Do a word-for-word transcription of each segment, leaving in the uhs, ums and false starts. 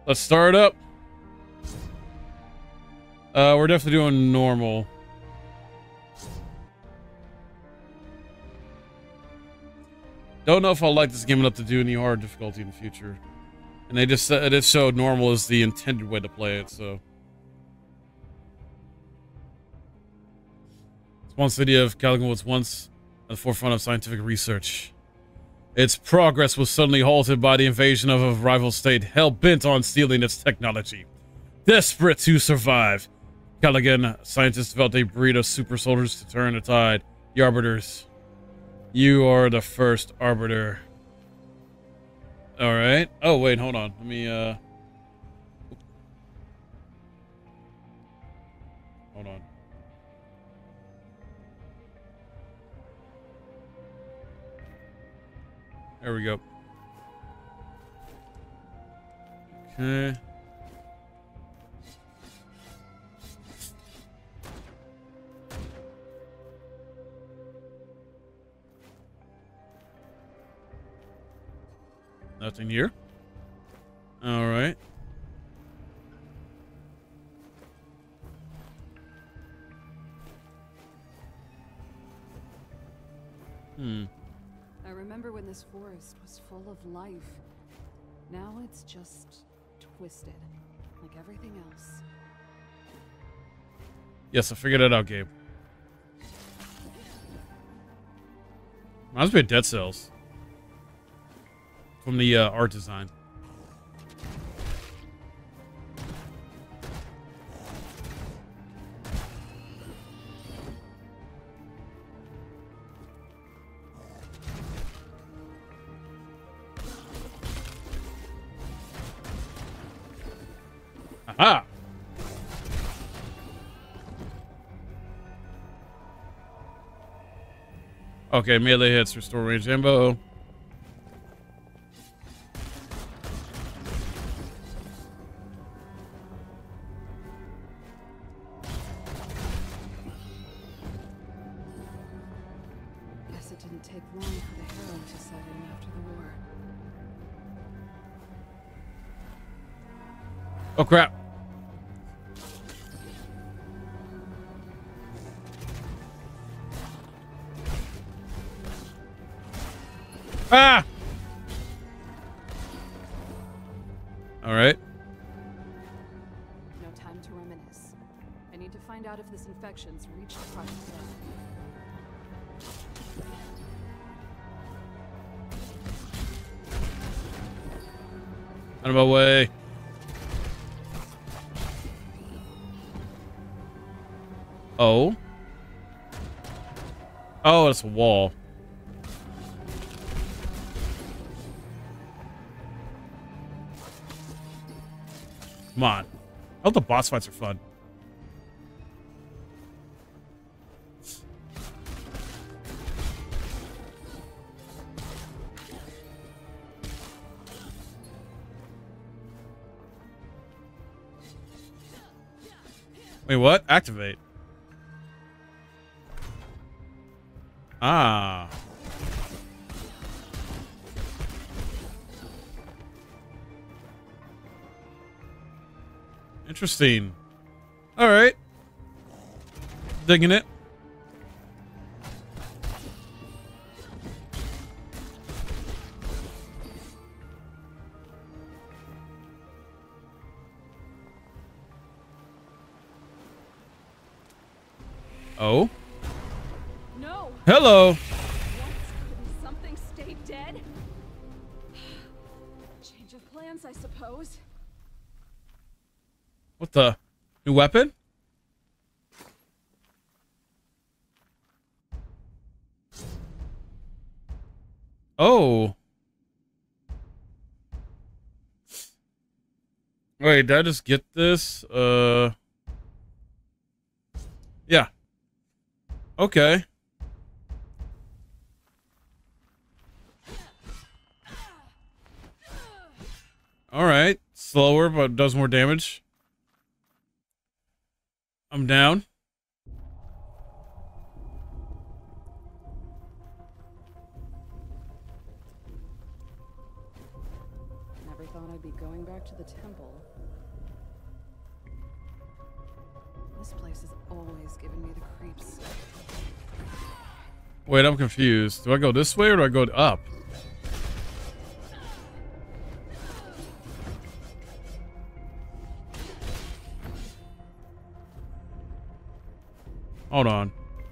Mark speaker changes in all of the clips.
Speaker 1: Let's start up. Uh, we're definitely doing normal. Don't know if I'll like this game enough to do any hard difficulty in the future. And they just said if so, normal is the intended way to play it, so. Swan City of Caligan was once at the forefront of scientific research. Its progress was suddenly halted by the invasion of a rival state hell-bent on stealing its technology. Desperate to survive, Caligan scientists developed a breed of super soldiers to turn the tide. The Arbiters. You are the first Arbiter. Alright. Oh, wait, hold on. Let me, uh... Hold on. There we go. Okay. Nothing here. All right. Hmm.
Speaker 2: I remember when this forest was full of life. Now it's just twisted, like everything else.
Speaker 1: Yes, I figured it out, Gabe. Reminds me of Dead Cells. From the uh, art design. Aha! Okay, melee hits, restore range ammo.
Speaker 2: Guess it didn't take long for the harrow to set in after the war.
Speaker 1: Oh crap. Ah! All right.
Speaker 2: No time to reminisce. I need to find out if this infection's reached Project Red.
Speaker 1: Out of my way. Oh. Oh, it's a wall. Come on. I hope the boss fights are fun. Wait, what? Activate. Ah. Interesting. All right. Digging it. Oh.
Speaker 2: No.
Speaker 1: Hello.
Speaker 2: Once couldn't something stay dead? Change of plans, I suppose.
Speaker 1: What the? New weapon? Oh. Wait, did I just get this? Uh. Yeah. Okay. All right. Slower, but does more damage. I'm down.
Speaker 2: Never thought I'd be going back to the the temple. This place has always given me the creeps.
Speaker 1: Wait, I'm confused. Do I go this way or do I go up? Hold on.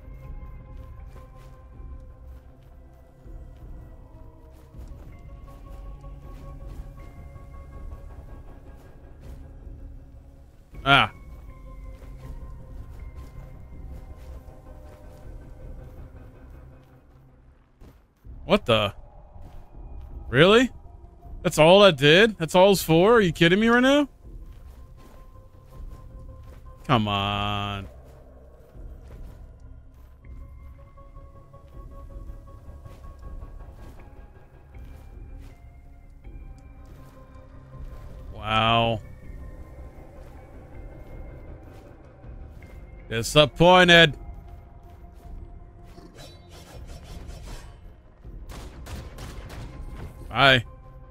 Speaker 1: Ah. What the? Really? That's all that did? That's all it's for? Are you kidding me right now? Come on. Wow. Disappointed. Bye.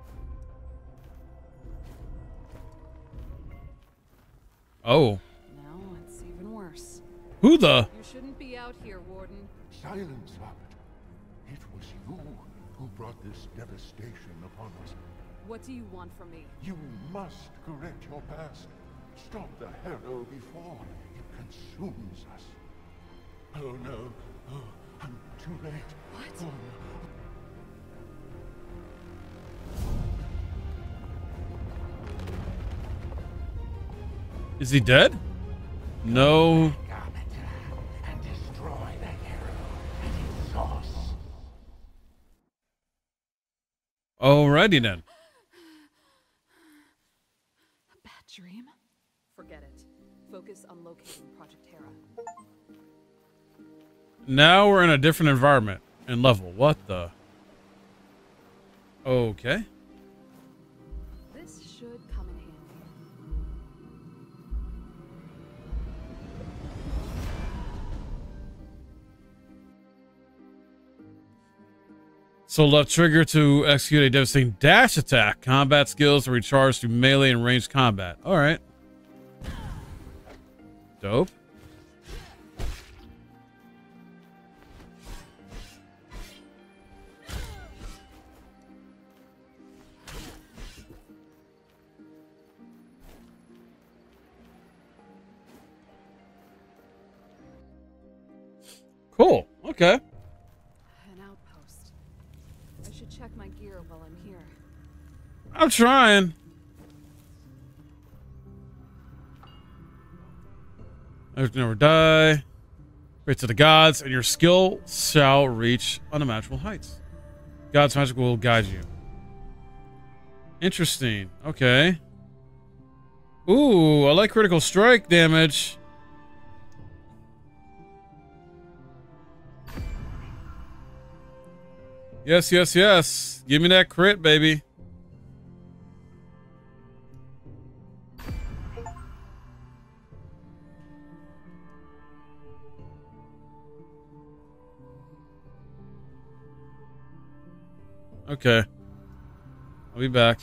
Speaker 1: Oh.
Speaker 2: Now it's even worse.
Speaker 1: Who the?
Speaker 2: You shouldn't be out here, Warden.
Speaker 3: Silence, Abbott. It was you who brought this devastation upon us.
Speaker 2: What do you want from me?
Speaker 3: You must correct your past. Stop the Harrow before it consumes us. Oh no. Oh, I'm too late.
Speaker 2: What?
Speaker 3: Oh, no.
Speaker 1: Is he dead? No.
Speaker 3: And destroy the Harrow and its source.
Speaker 1: Alrighty then.
Speaker 2: A bad dream? Forget it. Focus on locating Project Hera.
Speaker 1: Now we're in a different environment and level. What the? Okay.
Speaker 2: This should come in handy.
Speaker 1: So left trigger to execute a devastating dash attack. Combat skills are recharged through melee and ranged combat. All right. Dope. Cool. Okay.
Speaker 2: An outpost. I should check my gear while I'm here.
Speaker 1: I'm trying. Never, never die. Pray to the gods, and your skill shall reach unimaginable heights. God's magic will guide you. Interesting. Okay. Ooh, I like critical strike damage. Yes, yes, yes. Give me that crit, baby. Okay. I'll be back.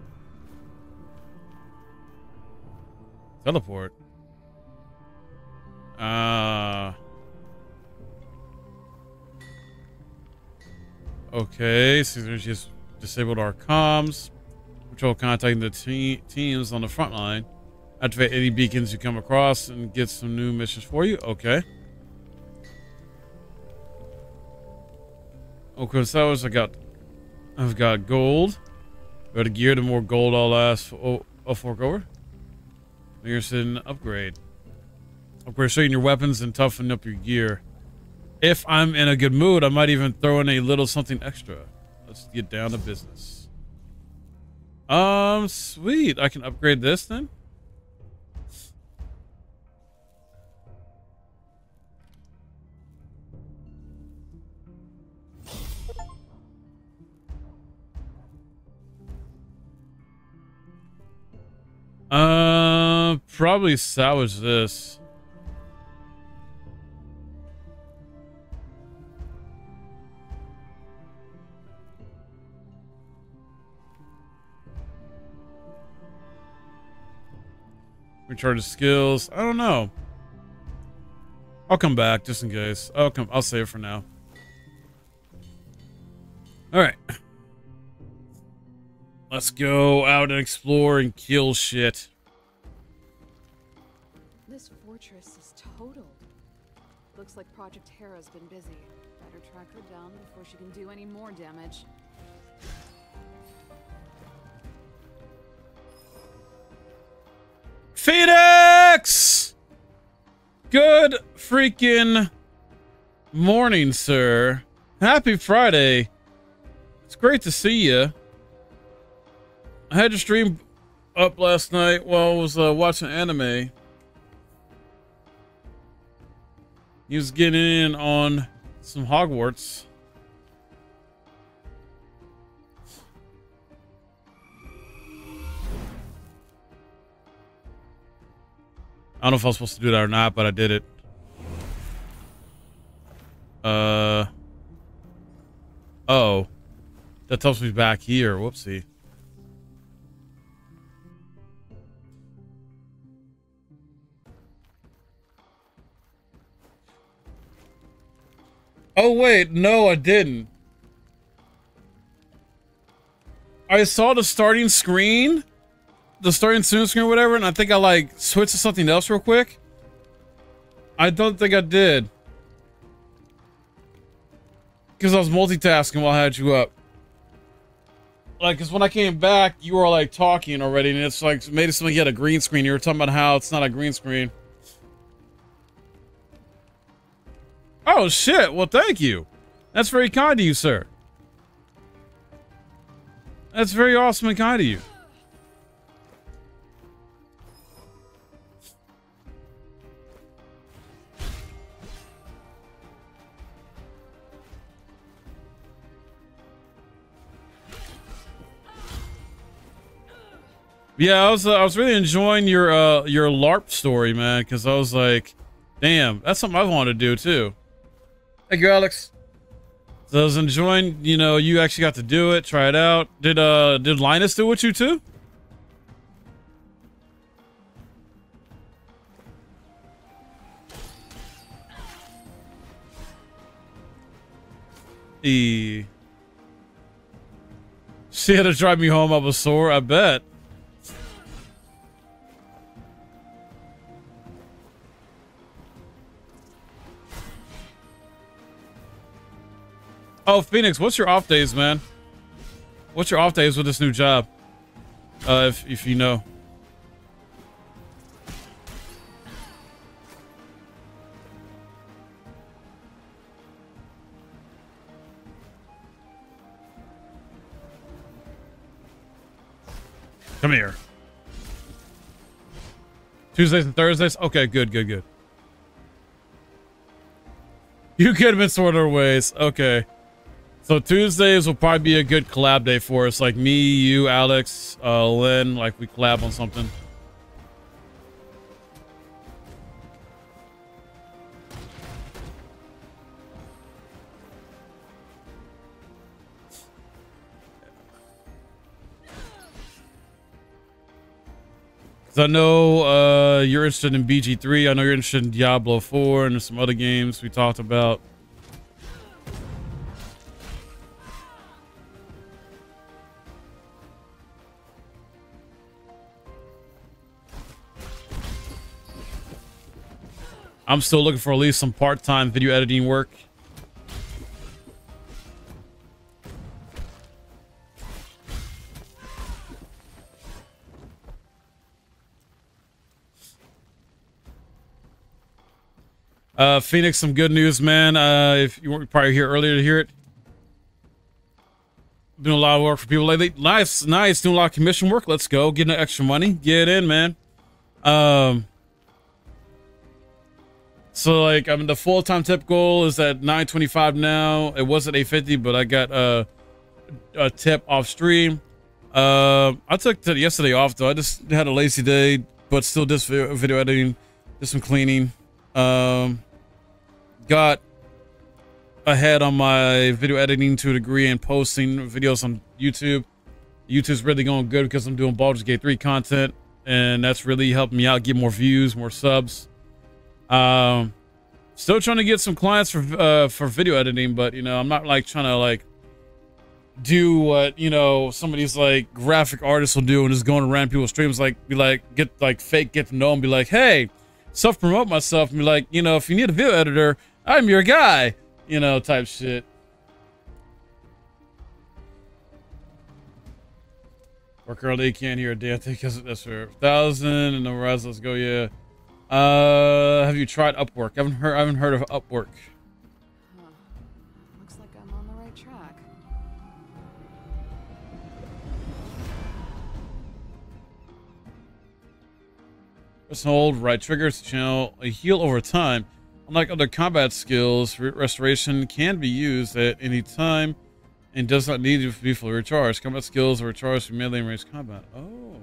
Speaker 1: Teleport. Uh... Okay, so there's just disabled our comms. Control contacting the te teams on the front line. Activate any beacons you come across and get some new missions for you. Okay. Okay, so I got, I've got gold. Go to gear, the more gold I'll ask for. Oh, I'll fork over. Here's an upgrade. Upgrade straighten your weapons and toughen up your gear. If I'm in a good mood, I might even throw in a little something extra. Let's get down to business. Um, sweet. I can upgrade this then. Uh, probably salvage this. Recharge the skills. I don't know. I'll come back just in case. I'll come. I'll save it for now. All right. Let's go out and explore and kill shit.
Speaker 2: This fortress is totaled. Looks like Project Hera's been busy. Better track her down before she can do any more damage.
Speaker 1: Phoenix! Good freaking morning, sir. Happy Friday. It's great to see you. I had your stream up last night while I was uh, watching anime. He was getting in on some Hogwarts. I don't know if I was supposed to do that or not, but I did it. Uh. Oh. That tells me back here. Whoopsie. Oh, wait. No, I didn't. I saw the starting screen. The starting soon screen or whatever, and I think I like switched to something else real quick. I don't think I did. Because I was multitasking while I had you up. Like, because when I came back, you were like talking already, and it's like made it seem like you had a green screen. You were talking about how it's not a green screen. Oh, shit. Well, thank you. That's very kind of you, sir. That's very awesome and kind of you. Yeah, I was uh, I was really enjoying your uh your LARP story, man, because I was like, damn, that's something I want to do too. Thank you, Alex. So I was enjoying, you know, you actually got to do it, try it out. Did uh did Linus do it with you too? E. She had to drive me home. I was sore, I bet. Oh, Phoenix, what's your off days, man? What's your off days with this new job? Uh, if, if you know. Come here. Tuesdays and Thursdays? Okay, good, good, good. You get them in sorter ways. Okay. So Tuesdays will probably be a good collab day for us. Like me, you, Alex, uh, Lynn, like we collab on something. So I know uh, you're interested in B G three. I know you're interested in Diablo four and some other games we talked about. I'm still looking for at least some part-time video editing work. Uh, Phoenix, some good news, man. Uh, if you weren't probably here earlier to hear it. Doing a lot of work for people lately. Nice, nice. Doing a lot of commission work. Let's go. Getting extra money. Get in, man. Um... So like, I mean, the full-time tip goal is at nine twenty-five now. It was at eight fifty, but I got uh, a tip off stream. Uh, I took t yesterday off though. I just had a lazy day, but still did video, video editing, did some cleaning. Um, got ahead on my video editing to a degree and posting videos on YouTube. YouTube's really going good because I'm doing Baldur's Gate three content. and that's really helped me out, get more views, more subs. Um, still trying to get some clients for uh, for video editing, but you know, I'm not like trying to like do what you know some of these like graphic artists will do and just going around people's streams, like be like get like fake get to know and be like, hey, self promote myself and be like, you know, if you need a video editor, I'm your guy, you know, type shit. Work early, can't hear a damn thing because that's for thousand and the rest. Let's go, yeah. Uh, have you tried Upwork? I haven't heard. I haven't heard of Upwork.
Speaker 2: Huh. Looks like I'm on the right track.
Speaker 1: Press hold, right triggers to channel a heal over time. Unlike other combat skills, restoration can be used at any time and does not need to be fully recharged. Combat skills are recharged for melee and ranged combat. Oh.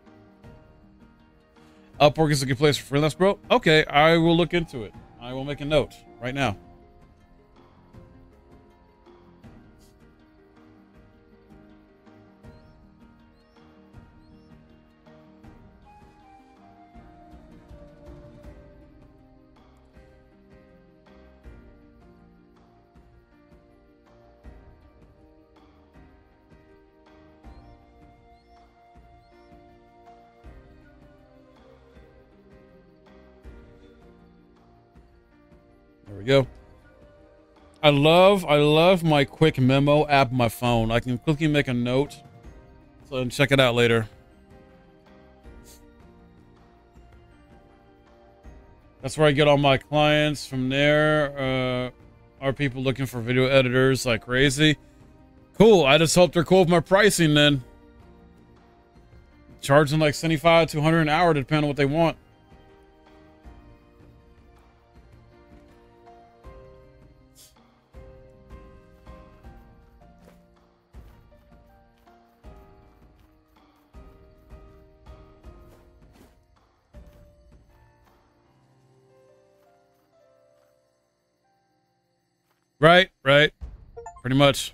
Speaker 1: Upwork is a good place for freelance, bro. Okay, I will look into it. I will make a note right now. There we go. I love, I love my quick memo app on my phone. I can quickly make a note so I can check it out later. That's where I get all my clients. From there, uh, are people looking for video editors like crazy? Cool. I just hope they're cool with my pricing then. Charging like seventy-five to one hundred an hour to depend on what they want. Right, right. Pretty much.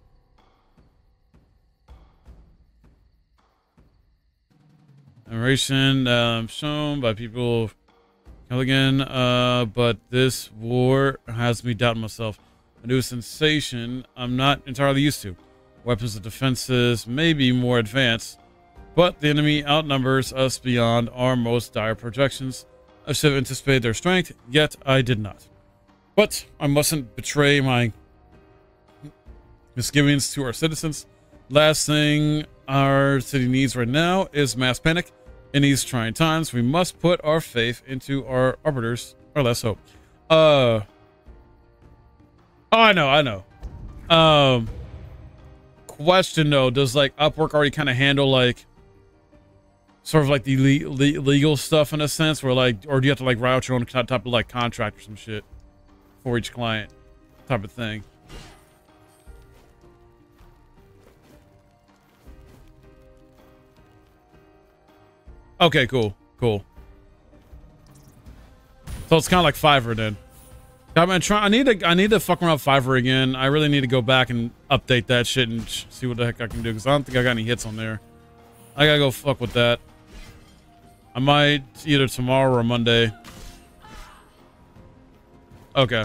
Speaker 1: Narration um, shown by people again, uh, but this war has me doubting myself. A new sensation I'm not entirely used to. Weapons and defenses may be more advanced, but the enemy outnumbers us beyond our most dire projections. I should have anticipated their strength, yet I did not. But I mustn't betray my misgivings to our citizens. Last thing our city needs right now is mass panic. In these trying times, we must put our faith into our arbiters, or less hope. Uh, oh, I know, I know. Um, question though, does like Upwork already kind of handle like sort of like the le le legal stuff in a sense, where like, or do you have to like write out your own type of like contract or some shit for each client type of thing? Okay, cool, cool. So it's kind of like Fiverr then. I've been trying. I need to. I need to fuck around with Fiverr again. I really need to go back and update that shit and sh see what the heck I can do, because I don't think I got any hits on there. I gotta go fuck with that. I might either tomorrow or Monday. Okay.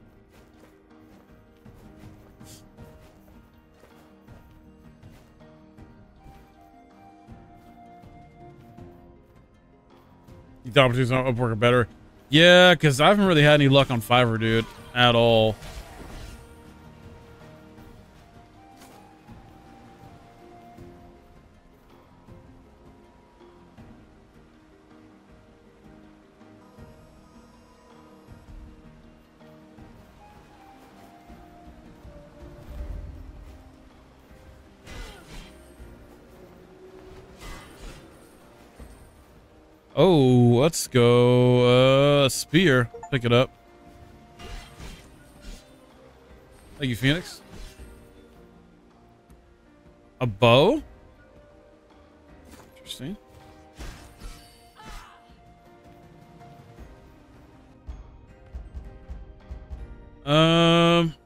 Speaker 1: The opportunities on Upwork are better. Yeah, because I haven't really had any luck on Fiverr, dude, at all. Oh, let's go. Uh, spear. Pick it up. Thank you, Phoenix. A bow? Interesting. Um...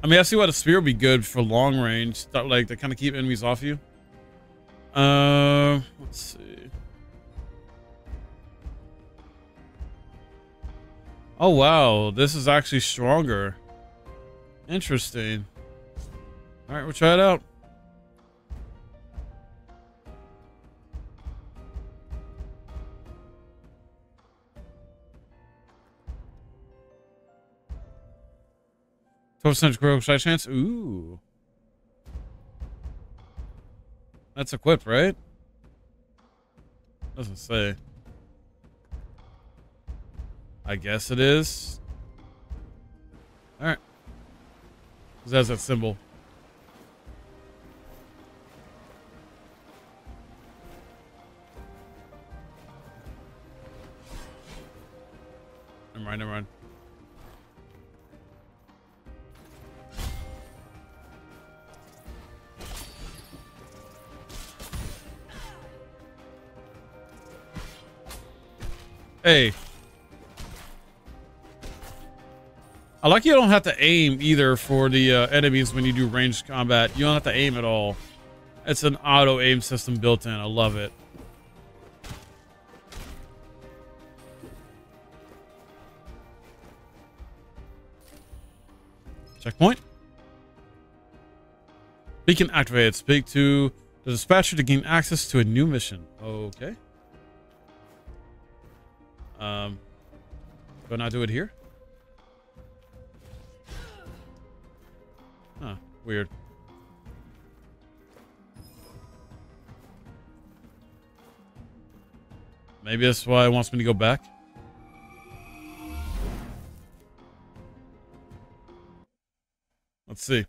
Speaker 1: I mean, I see why the spear would be good for long range. Stuff like to kind of keep enemies off you. Uh, let's see. Oh wow, this is actually stronger. Interesting. All right, we'll try it out. twelve percent critical strike chance. Ooh. That's equipped, right? Doesn't say. I guess it is. Alright. Because it has that symbol. Never mind, never mind. Hey. I like you don't have to aim either for the uh, enemies when you do ranged combat. You don't have to aim at all. It's an auto aim system built in. I love it. Checkpoint. Beacon activated. Speak to the dispatcher to gain access to a new mission. Okay. Um, do I not do it here? Huh, weird. Maybe that's why it wants me to go back. Let's see.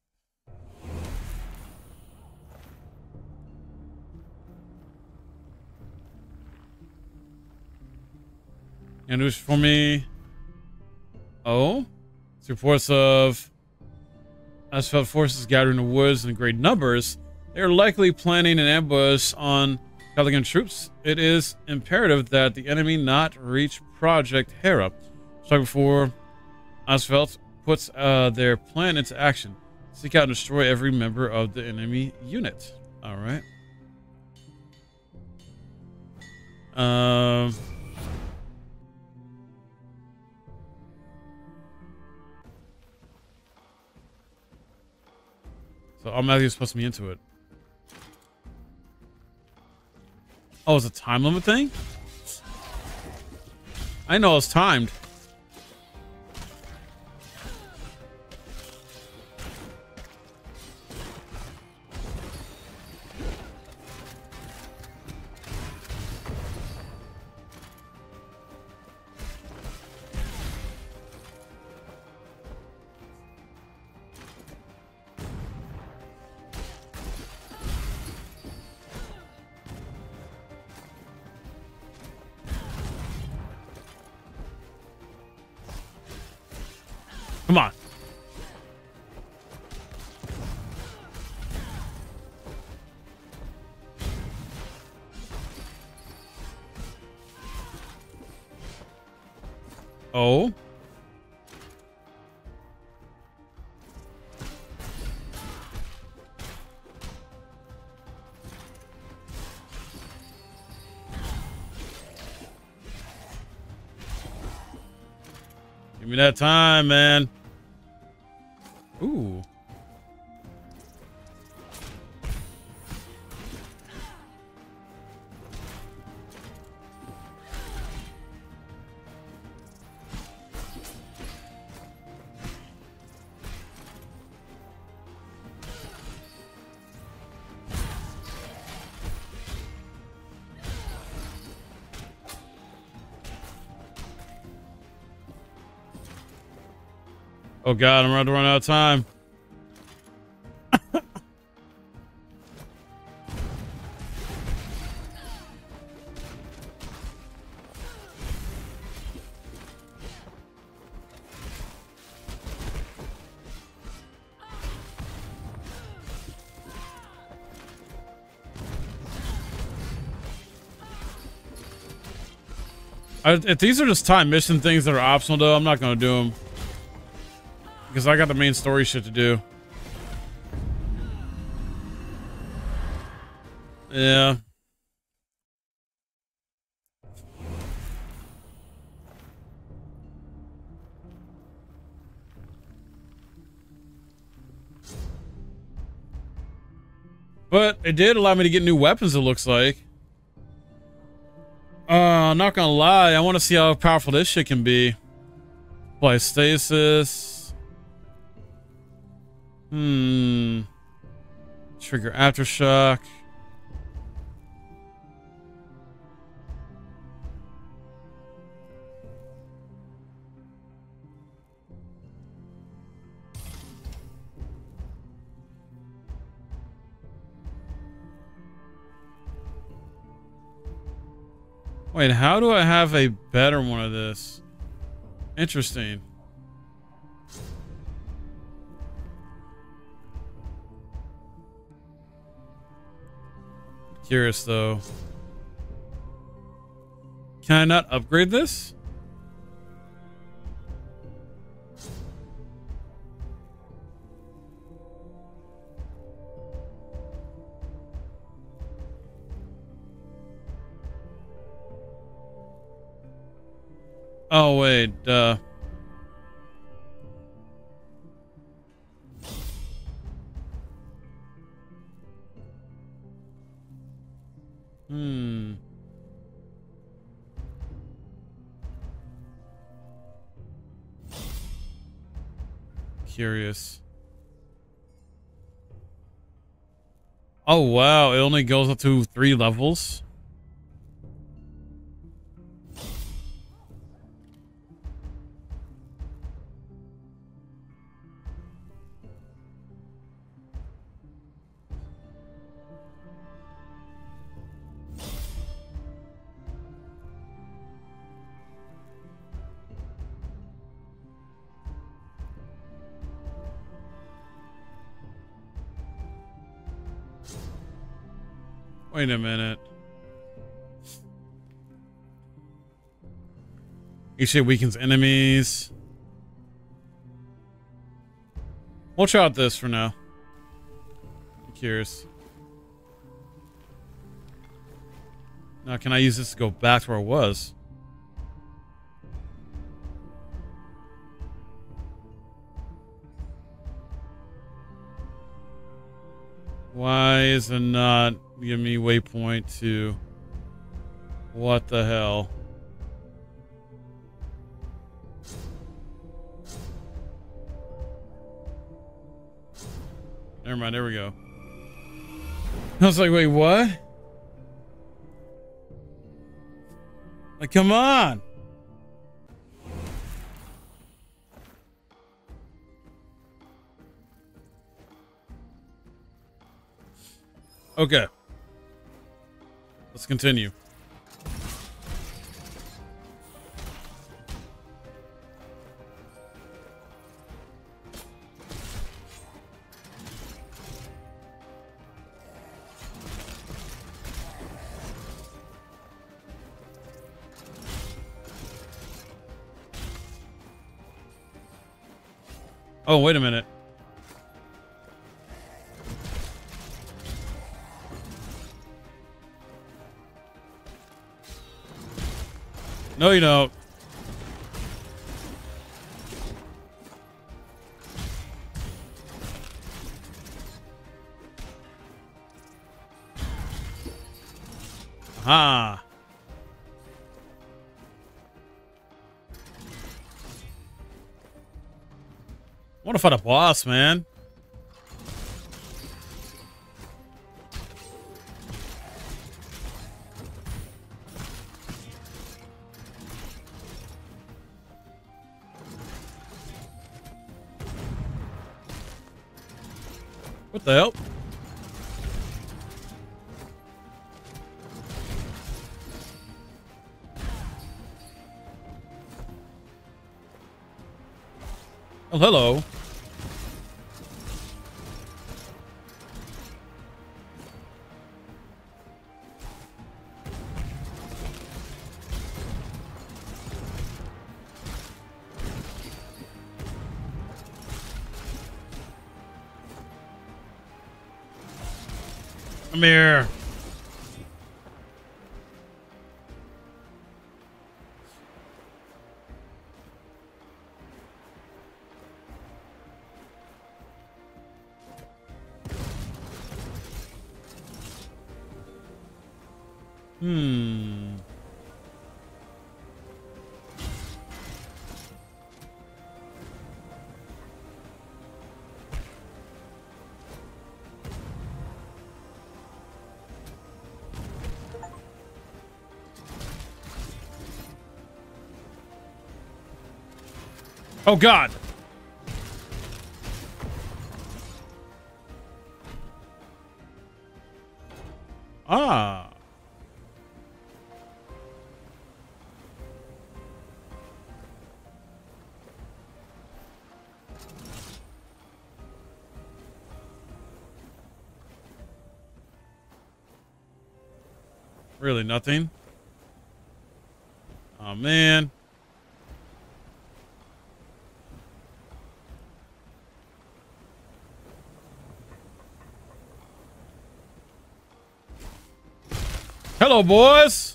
Speaker 1: And news for me. Oh, it's reports of Asphalt forces gathering in the woods in great numbers. They are likely planning an ambush on Caligan troops. It is imperative that the enemy not reach Project Hera. So before Asphalt puts uh, their plan into action, seek out and destroy every member of the enemy unit. All right. Um. So automatically supposed to be into it. Oh, it's a time limit thing? I know it's timed. Come on. Oh. Give me that time, man. Ooh. Oh God, I'm about to run out of time. I, if these are just time mission things that are optional, though, I'm not going to do them. because I got the main story shit to do. Yeah. But it did allow me to get new weapons, it looks like. Uh, not gonna lie, I want to see how powerful this shit can be. Apply stasis. Hmm. Trigger aftershock. Wait, how do I have a better one of this? Interesting. Curious though. Can I not upgrade this? Oh wait, uh Hmm. Curious. Oh wow, it only goes up to three levels. Wait a minute. Each shit weakens enemies. We'll try out this for now. I'm curious. Now, can I use this to go back to where I was? Why is it not giving me waypoint to... What the hell? Never mind, there we go. I was like, wait, what? Like, come on! Okay. Let's continue. Oh, wait a minute. No, you don't. Aha. I want to fight a boss, man. What the hell? Oh, hello. Come here. Hmm. Oh God. Ah. Really nothing? Oh man. Hello, boys.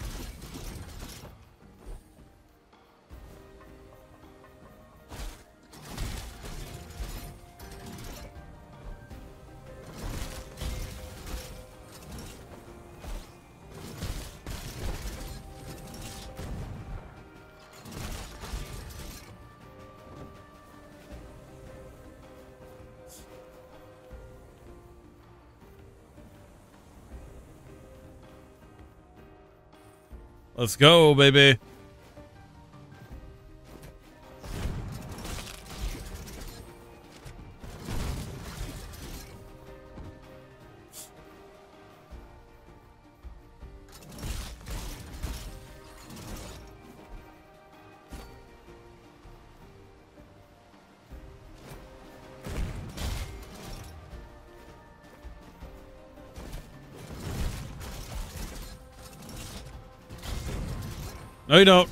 Speaker 1: Let's go, baby. No, you don't.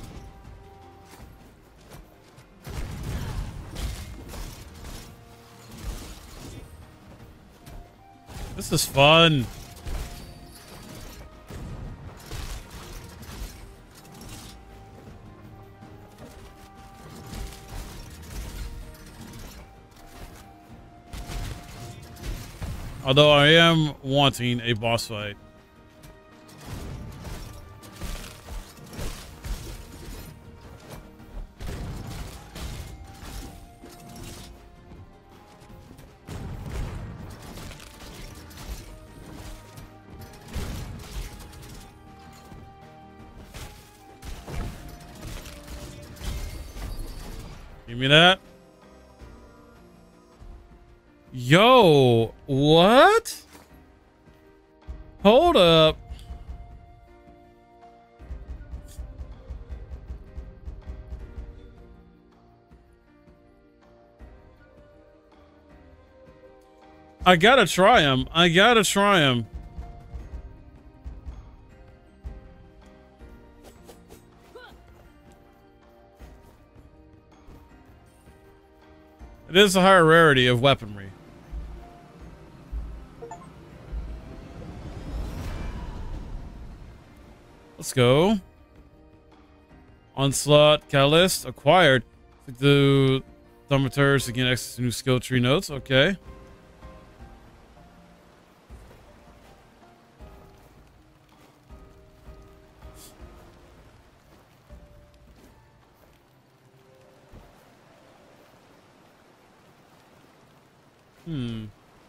Speaker 1: This is fun. Although I am wanting a boss fight. Give me that. Yo, what? Hold up. I gotta try him. I gotta try him. It is a higher rarity of weaponry. Let's go. Onslaught Catalyst acquired. The thermometers to gain access to new skill tree notes. Okay. Hmm.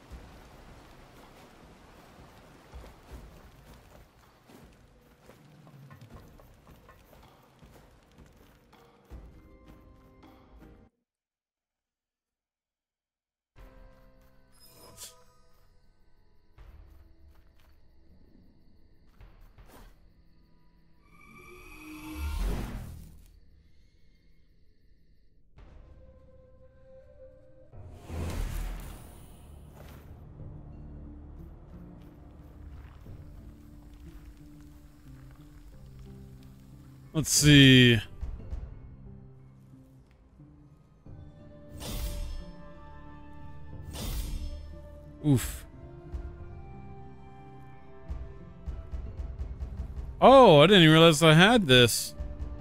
Speaker 1: Let's see. Oof. Oh, I didn't even realize I had this.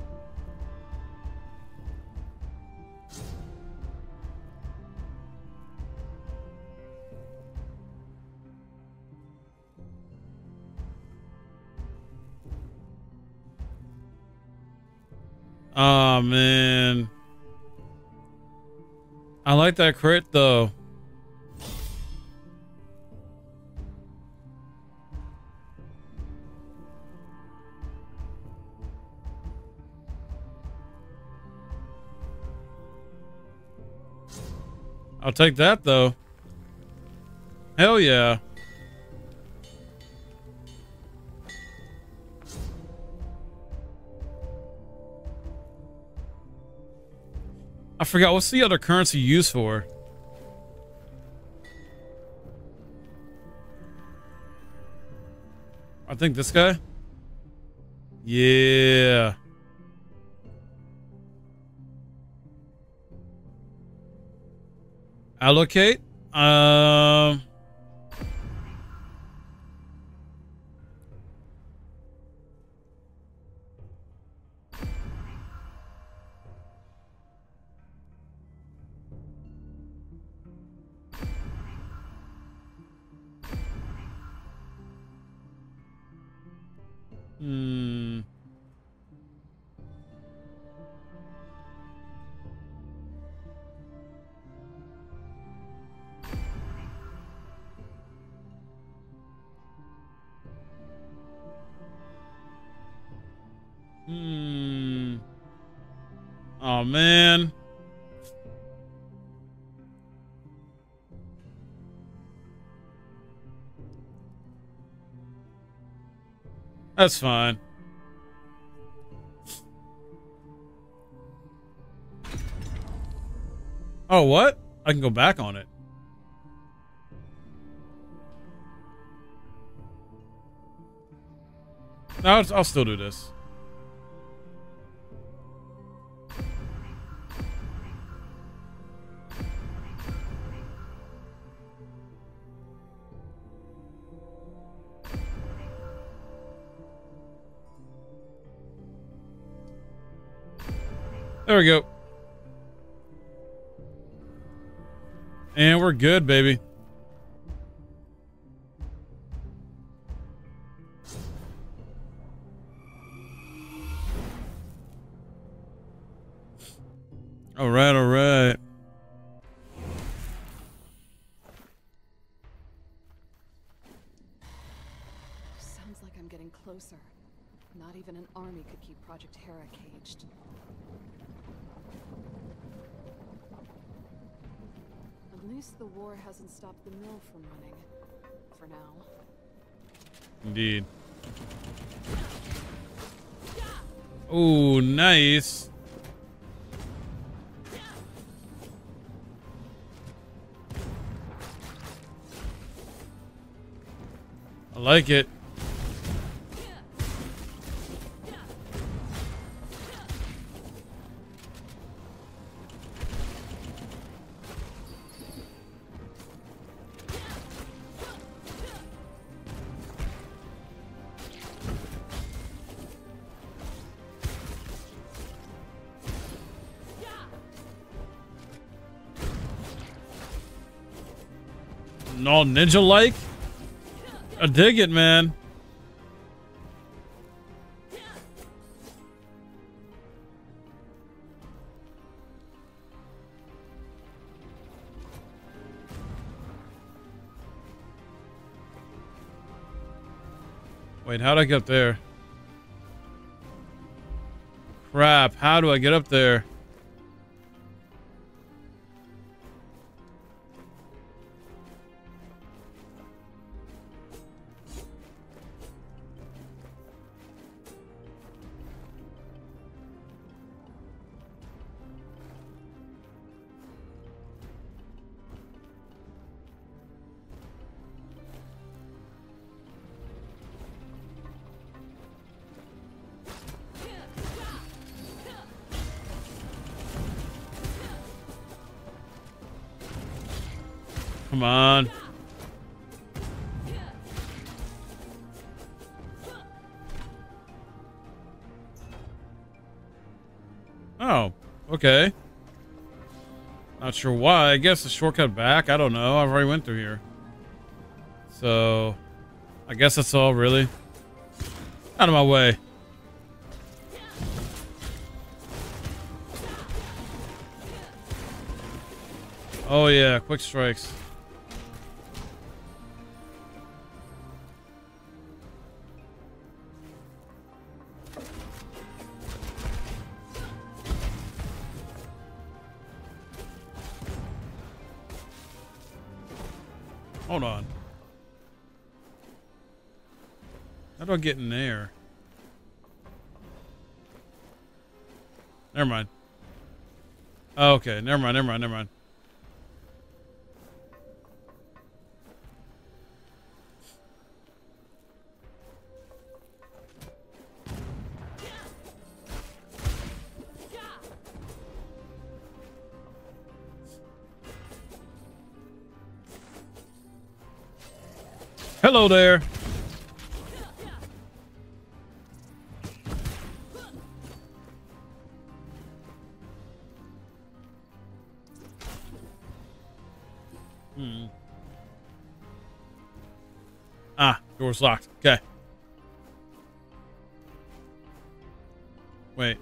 Speaker 1: Oh, man. I like that crit, though. I'll take that, though. Hell yeah. I forgot, what's the other currency used for? I think this guy? Yeah. Allocate? Um... Hmm. Hmm. Oh, man. That's fine. Oh, what? I can go back on it. No, I'll, I'll still do this. There we go. And we're good, baby. All right, all right.
Speaker 2: Sounds like I'm getting closer. Not even an army could keep Project Hera caged. At least the war hasn't stopped the mill from running. For now.
Speaker 1: Indeed. Oh, nice. I like it. All ninja-like? I dig it, man. Wait, how'd I get up there? Crap, how do I get up there? Come on. Oh, okay. Not sure why. I guess a shortcut back. I don't know. I've already went through here. So, I guess that's all, really. Out of my way. Oh, yeah. Quick strikes. Hold on. How do I get in there? Never mind. Oh, okay, never mind, never mind, never mind. Hello there. Hmm. Ah, door's locked. Okay. Wait.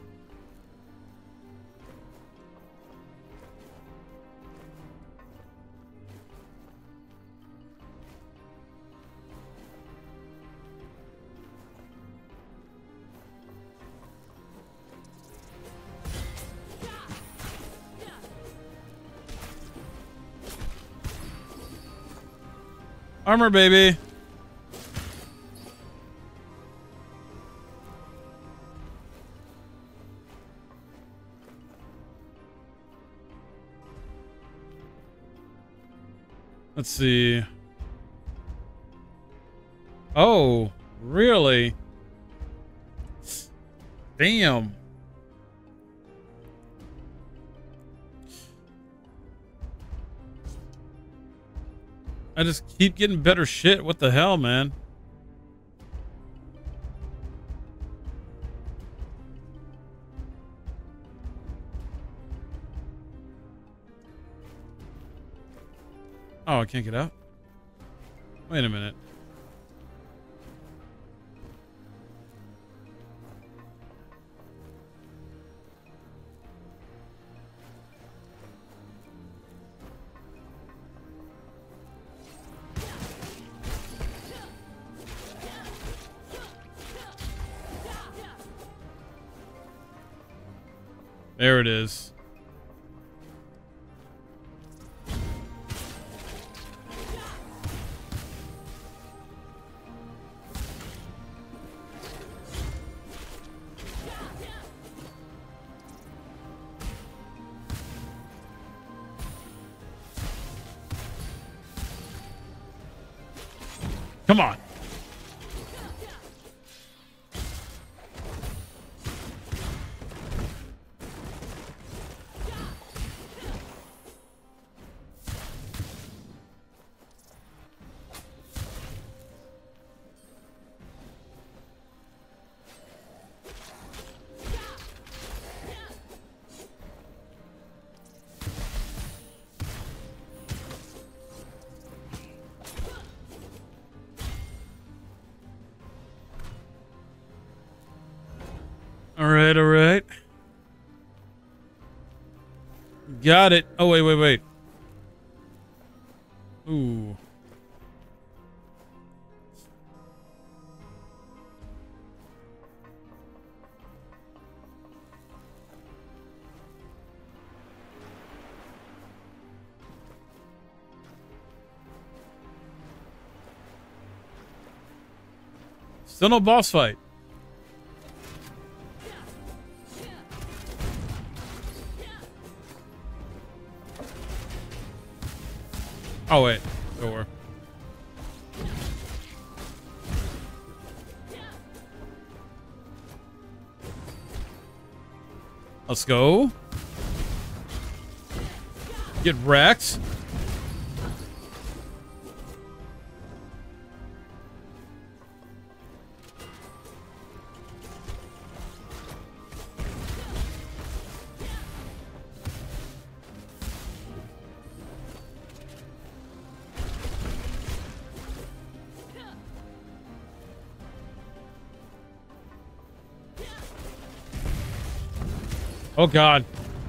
Speaker 1: Armor, baby. Let's see. Oh, really? Damn. I just keep getting better shit. What the hell, man? Oh, I can't get out? Wait a minute. There it is. Come on. All right, all right. Got it. Oh, wait, wait, wait. Ooh. Still no boss fight. Oh, wait. Door. Let's go. Get wrecked. Oh God.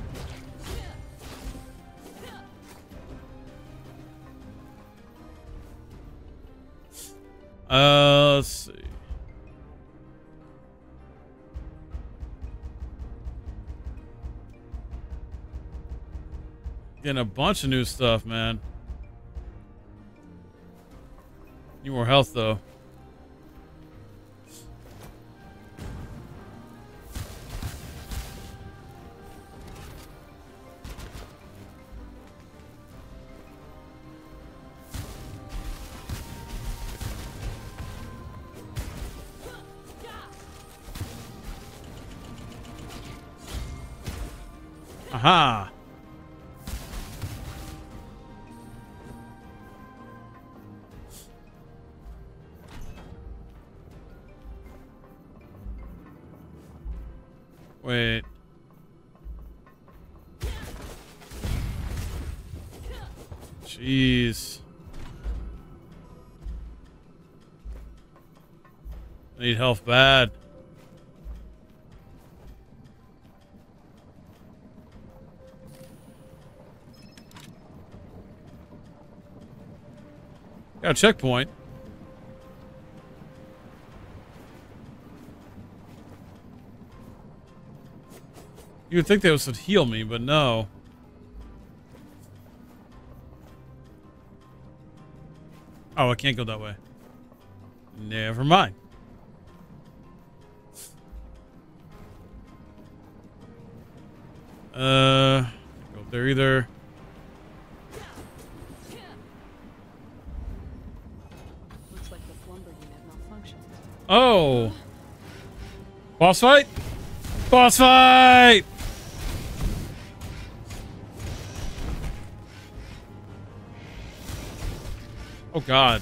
Speaker 1: Uh, let's see. Getting a bunch of new stuff, man. Need more health, though. Aha! Wait. Jeez. I need health bad. Got a checkpoint. You would think they would heal me, but no. Oh, I can't go that way. Never mind. Uh, go there either.
Speaker 2: Looks like the slumber unit malfunctioned.
Speaker 1: Oh. Boss fight? Boss fight! Oh God.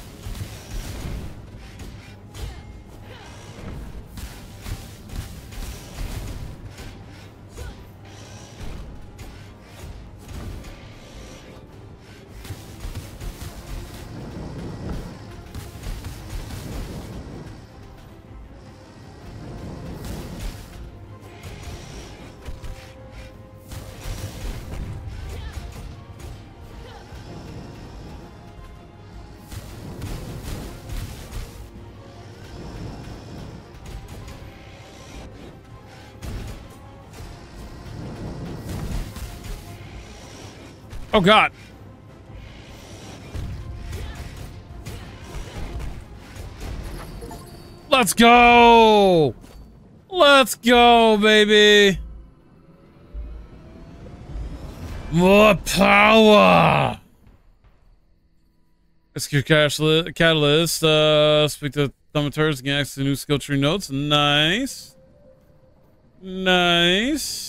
Speaker 1: Oh God. Let's go. Let's go, baby. More power. Execute Catalyst. Uh, speak to Thaumaturgus, gain access to new skill tree notes. Nice. Nice.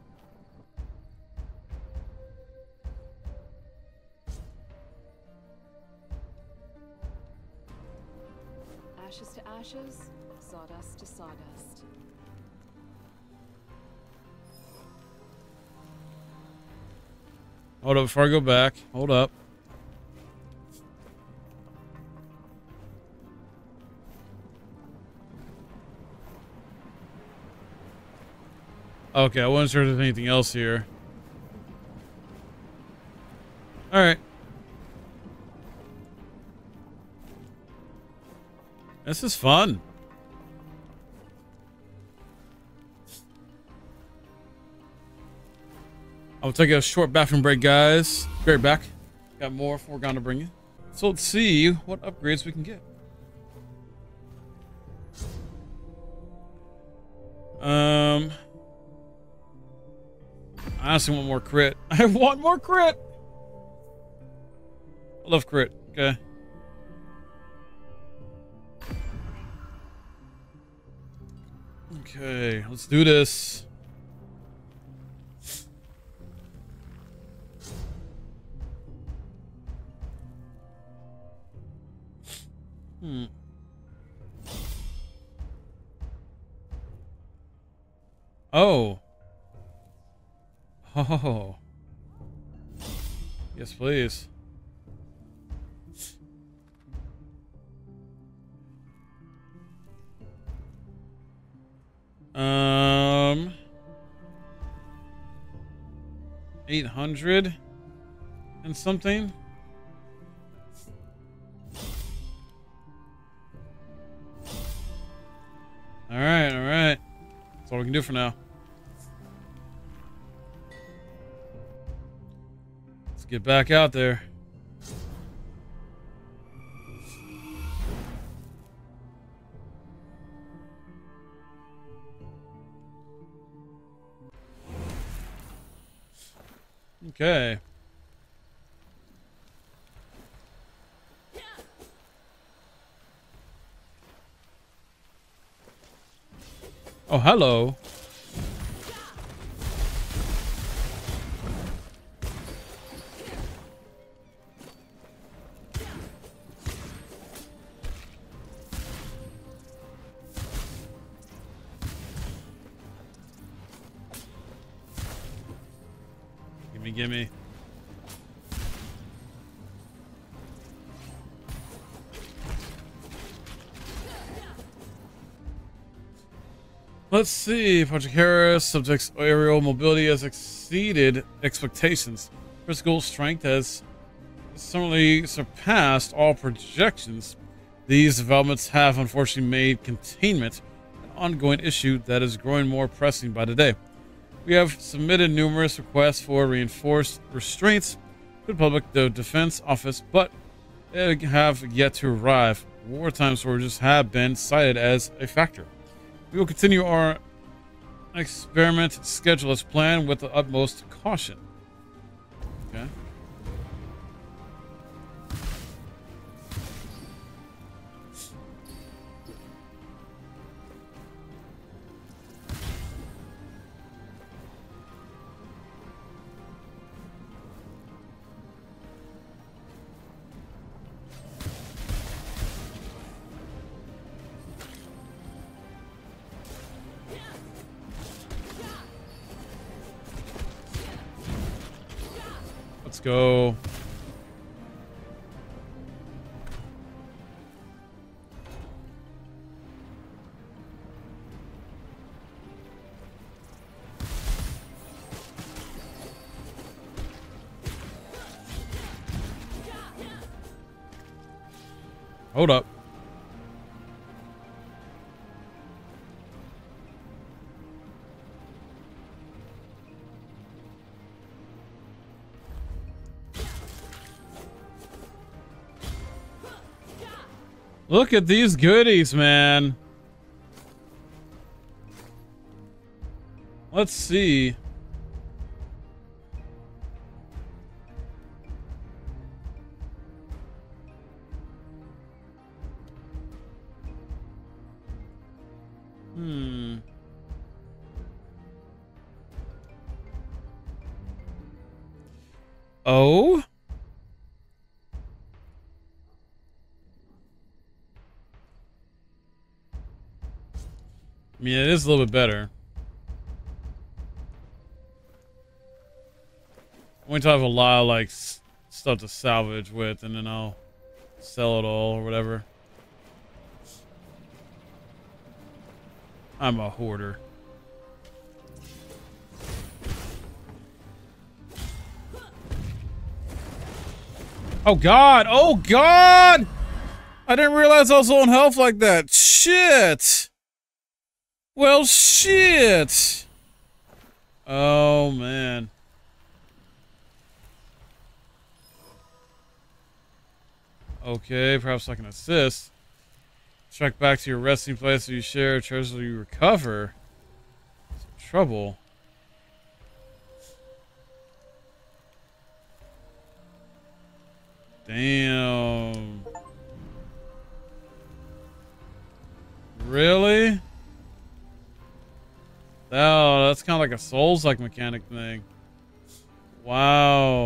Speaker 2: Ashes to ashes, sawdust to sawdust.
Speaker 1: Hold up before I go back. Hold up. Okay, I wasn't sure if there's anything else here. Alright. This is fun. I'll take a short bathroom break, guys. Be right back. Got more foregone to bring you. So let's see what upgrades we can get. Um, I honestly want more crit. I want more crit. I love crit. Okay. Okay, let's do this. Hmm. Oh. Oh. Yes, please. Um. eight hundred and something. All right, all right. That's all we can do for now. Let's get back out there. Okay. Oh, hello. Gimme, gimme. Let's see. Project Harris subject's aerial mobility has exceeded expectations. Physical strength has certainly surpassed all projections. These developments have unfortunately made containment an ongoing issue that is growing more pressing by the day. We have submitted numerous requests for reinforced restraints to the Public Defense Office, but they have yet to arrive. Wartime shortages have been cited as a factor. We will continue our experiment schedule as planned with the utmost caution. Okay. Let's go. Hold up. Look at these goodies, man. Let's see. Hmm. Oh? I mean, it is a little bit better. I'm going to have a lot of like s stuff to salvage with, and then I'll sell it all or whatever. I'm a hoarder. Oh God! Oh God! I didn't realize I was on health like that. Shit! Well, shit! Oh, man. Okay, perhaps I can assist. Trek back to your resting place so you share treasure you recover. Some trouble. Damn. Really? Oh, that's kind of like a Souls-like mechanic thing. Wow.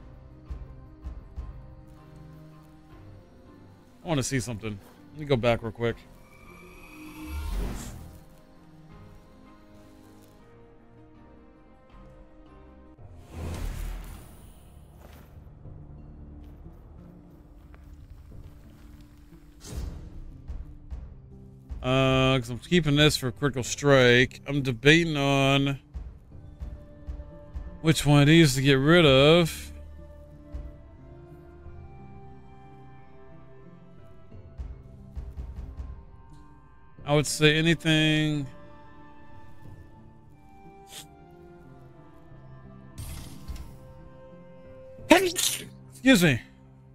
Speaker 1: I want to see something. Let me go back real quick. Uh, because I'm keeping this for Critical Strike. I'm debating on Which one of these to get rid of? I would say anything. Excuse me.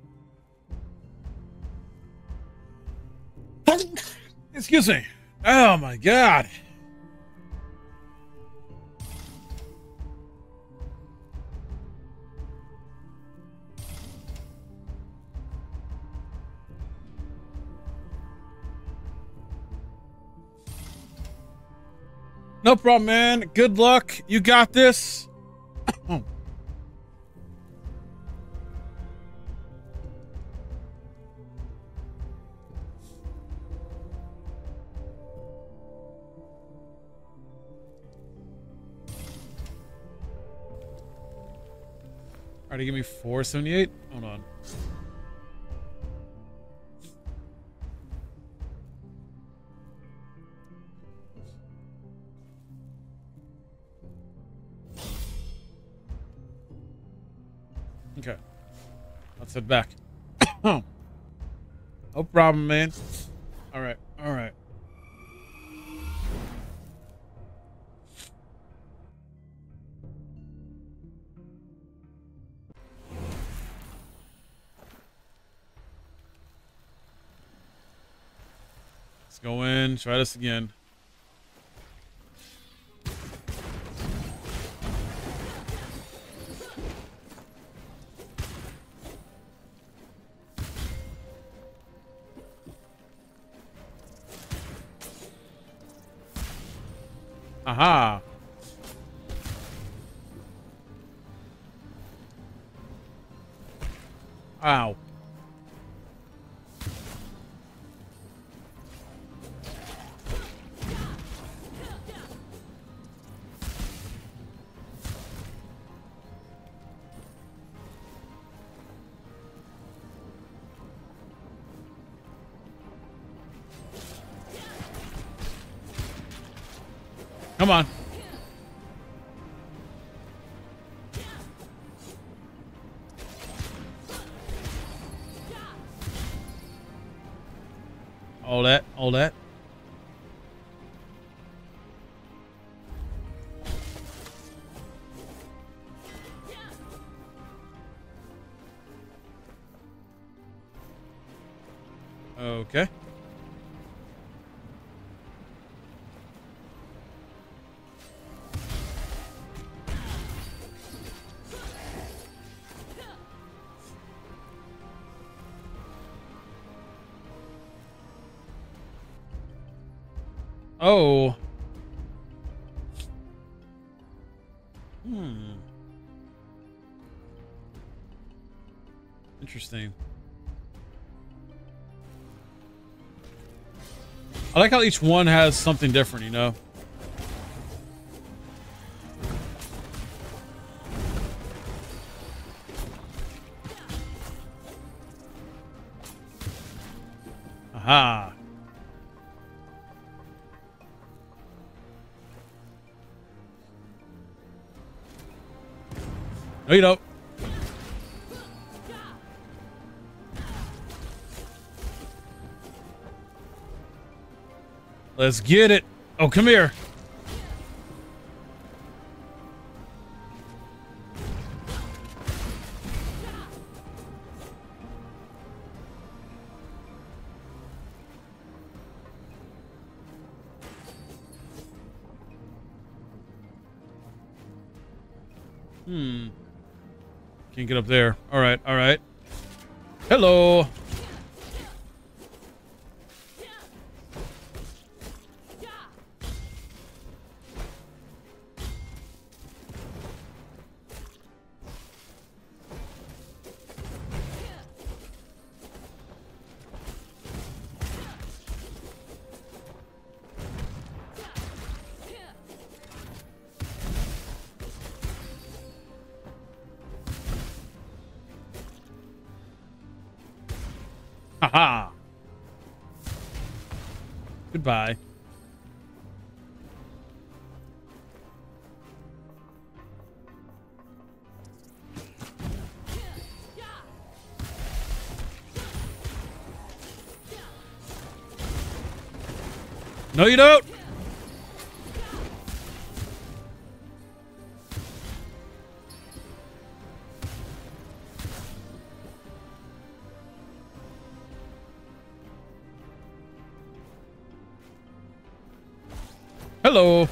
Speaker 1: Excuse me. Oh my God. No problem, man. Good luck. You got this. Alright, give me four seventy-eight. Hold on. Okay. Let's head back. No problem, man. Alright, alright. Let's go in, try this again. Aha. Ow. Come on. All that, all that. Okay. Oh. Hmm. Interesting. I like how each one has something different, you know? Aha. No, you don't. Let's get it. Oh, come here. Hmm. Can't get up there. All right, all right. Hello. Haha. Goodbye. No, you don't. Hello.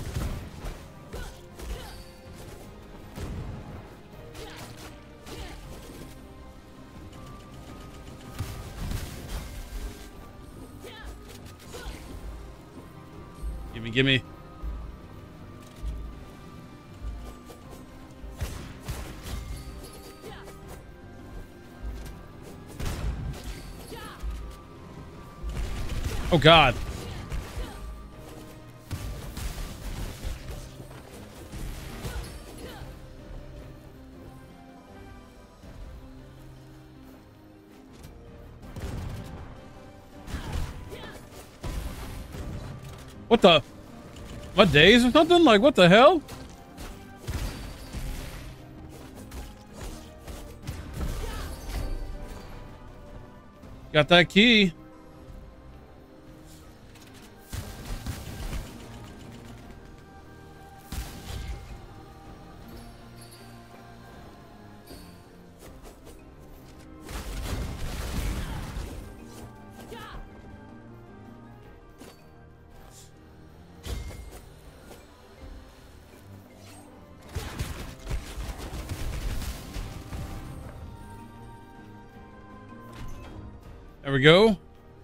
Speaker 1: Gimme, gimme. Oh God. What the? My days or something? Like, what the hell? Got that key. There we go.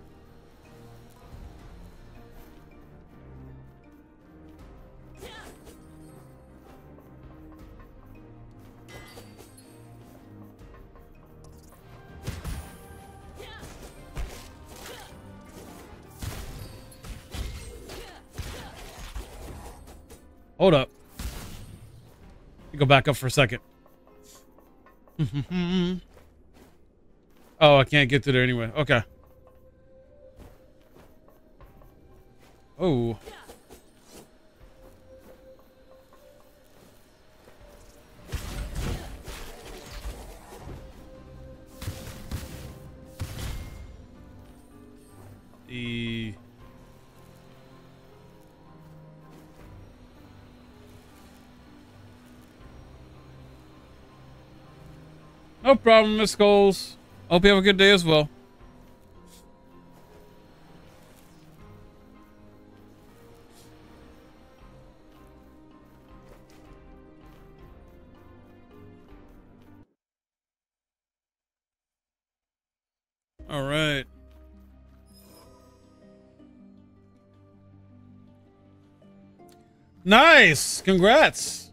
Speaker 1: Hold up. Let me go back up for a second. Oh, I can't get to there anyway. Okay. Oh. E. No problem, Miss Scholes. Hope you have a good day as well. All right. Nice. Congrats.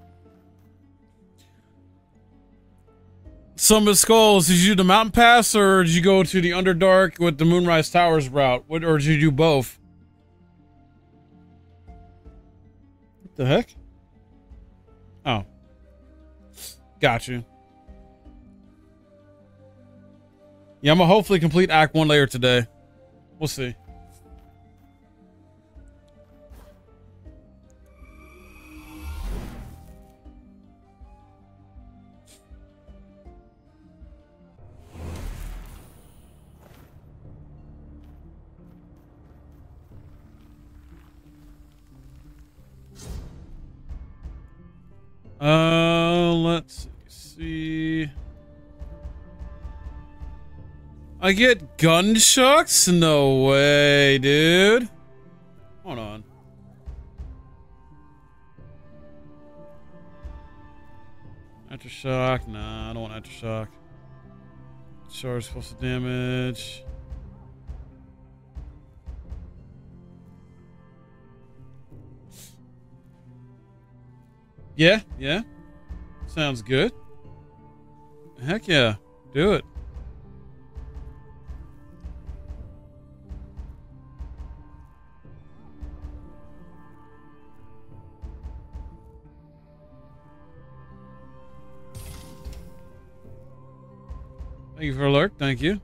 Speaker 1: So, Miss Skulls, did you do the mountain pass or did you go to the Underdark with the Moonrise Towers route? What, or did you do both? What the heck? Oh. Got you. Yeah, I'm gonna hopefully complete Act one later today. We'll see. Uh, let's see. I get gun shocks? No way, dude. Hold on. Aftershock? Nah, I don't want aftershock. Charge explosive damage. Yeah, yeah. Sounds good. Heck yeah. Do it. Thank you for alert. Thank you.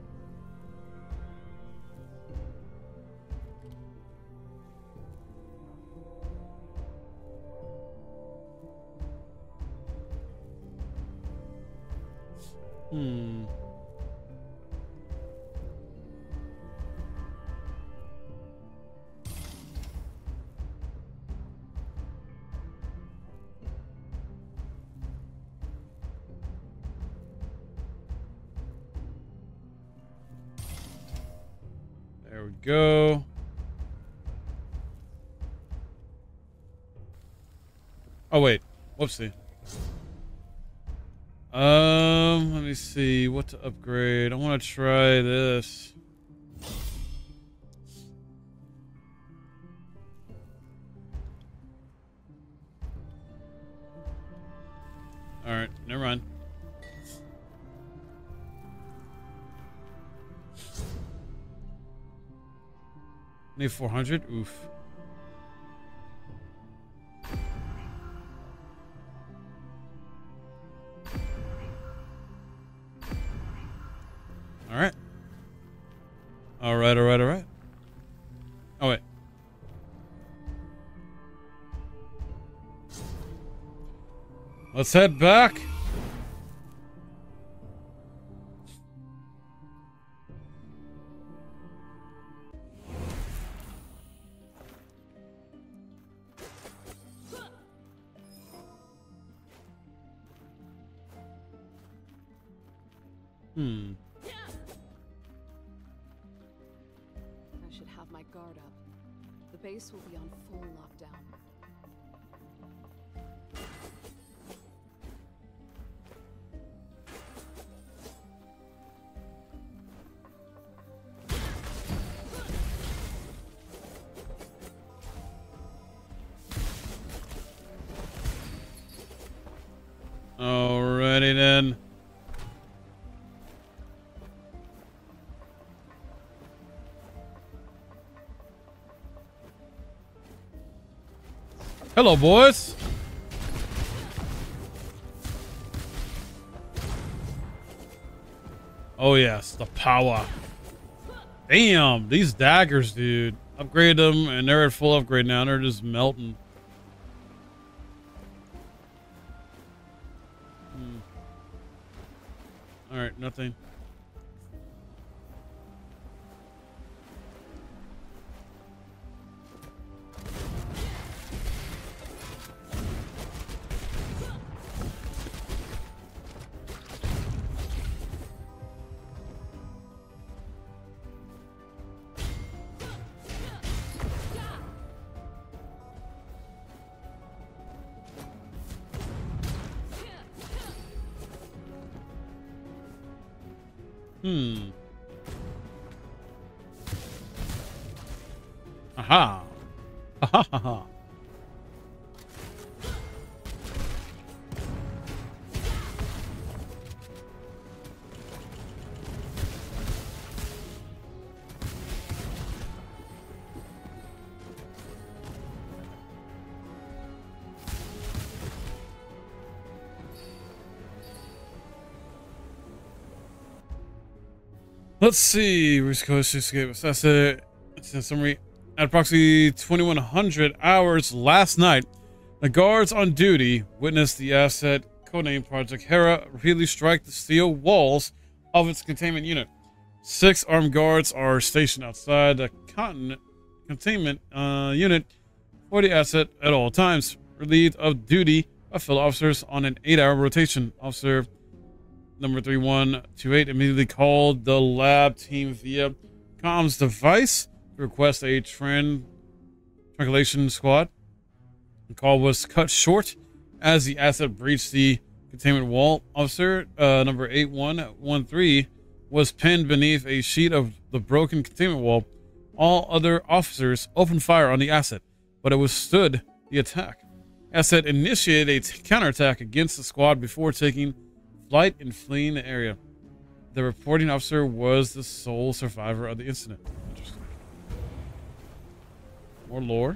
Speaker 1: Hmm. we go. Oh, wait. Whoopsie. Um, let me see what to upgrade. I want to try this. All right, never mind. Need four hundred. Oof. All right. All right, all right, all right. Oh, wait. Let's head back. Hmm.
Speaker 2: I should have my guard up. The base will be on full lockdown.
Speaker 1: Alrighty then. Hello, boys. Oh yes, the power. Damn, these daggers, dude. Upgrade them, and they're at full upgrade now. They're just melting. Hmm. All right, nothing. Hmm. Aha. Ha ha ha ha. Let's see. Where's Coast Escape? That's it. It's in summary. At approximately twenty-one hundred hours last night, the guards on duty witnessed the asset, codenamed Project Hera, repeatedly strike the steel walls of its containment unit. Six armed guards are stationed outside the continent containment uh, unit for the asset at all times, relieved of duty by fellow officers on an eight-hour rotation. Officer number three one two eight immediately called the lab team via comms device to request a tran triangulation squad. The call was cut short as the asset breached the containment wall. Officer uh, number eight one one three was pinned beneath a sheet of the broken containment wall. All other officers opened fire on the asset, but it withstood the attack. Asset initiated a t- counterattack against the squad before taking flight and fleeing the area. The reporting officer was the sole survivor of the incident. Interesting. More lore.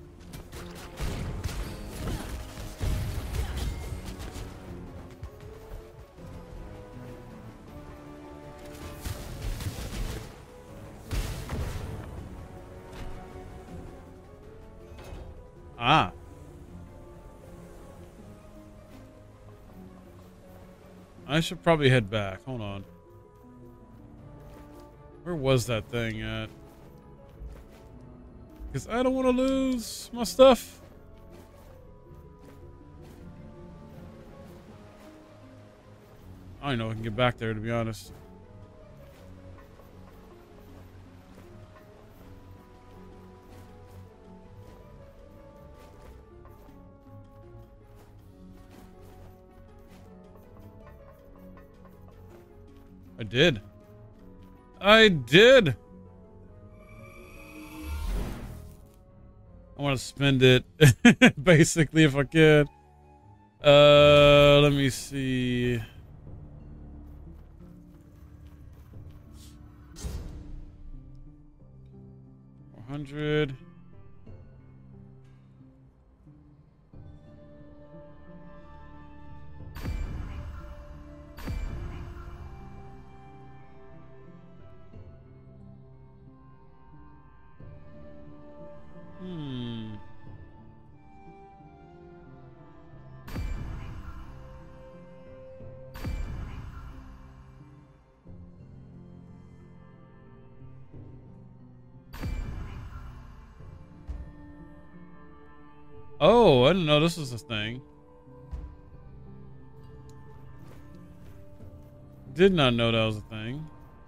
Speaker 1: Ah. I should probably head back. Hold on. Where was that thing at? Because I don't want to lose my stuff. I don't know if I can get back there, to be honest. I did. I did. I want to spend it basically if I can. Uh, let me see. four hundred. Hmm. Oh, I didn't know this was a thing. Did not know that was a thing.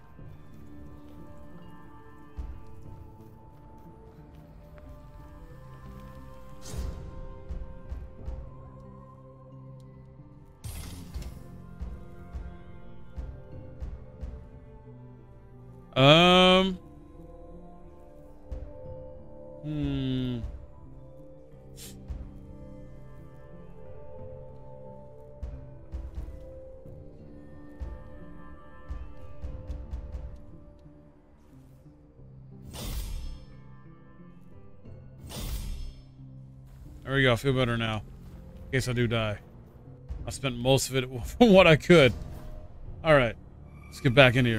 Speaker 1: Um. Hmm. There we go. I feel better now. In case I do die. I spent most of it from what I could. All right. Let's get back in here.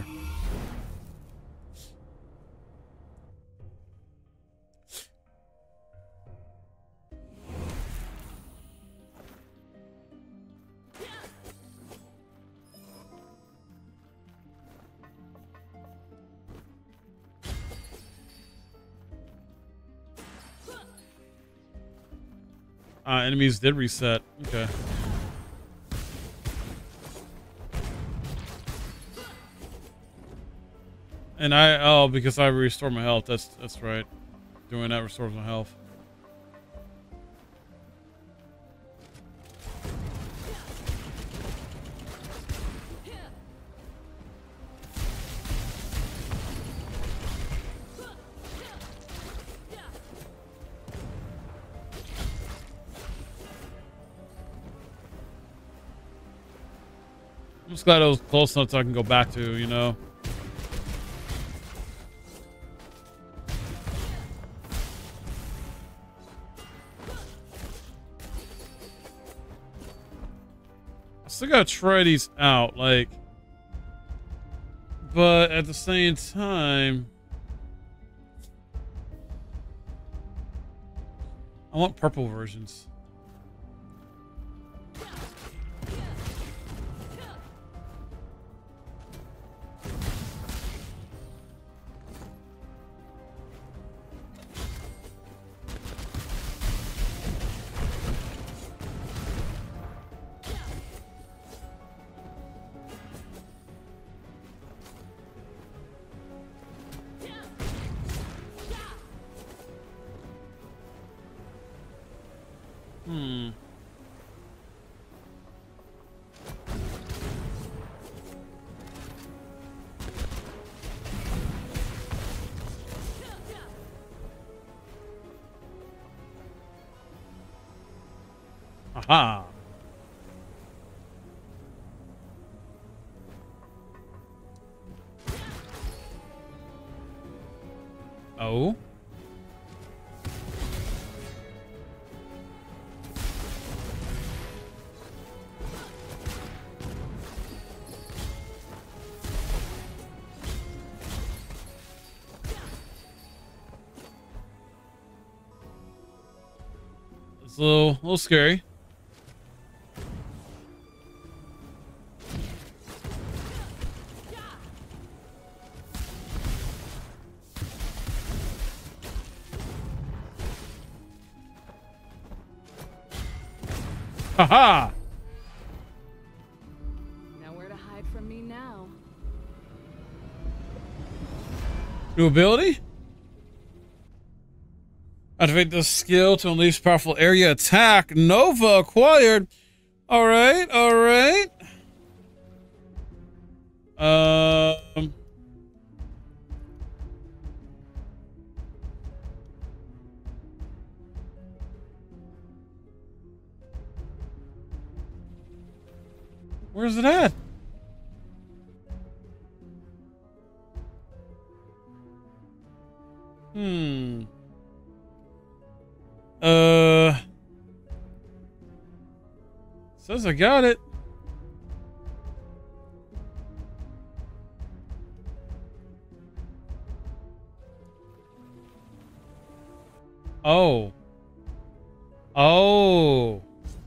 Speaker 1: Uh, enemies did reset. Okay. And I oh because I restored my health. That's that's right. Doing that restores my health. I'm just glad it was close enough so I can go back to, you know. I still gotta try these out, like, but at the same time, I want purple versions. Hmm. Aha. Oh. It's a little, a little scary. Haha!
Speaker 2: Nowhere to hide from me now.
Speaker 1: New ability? Activate the skill to unleash powerful area attack. Nova acquired. All right, all right. Um. Where's it at? Hmm. Uh. Says I got it. Oh. Oh.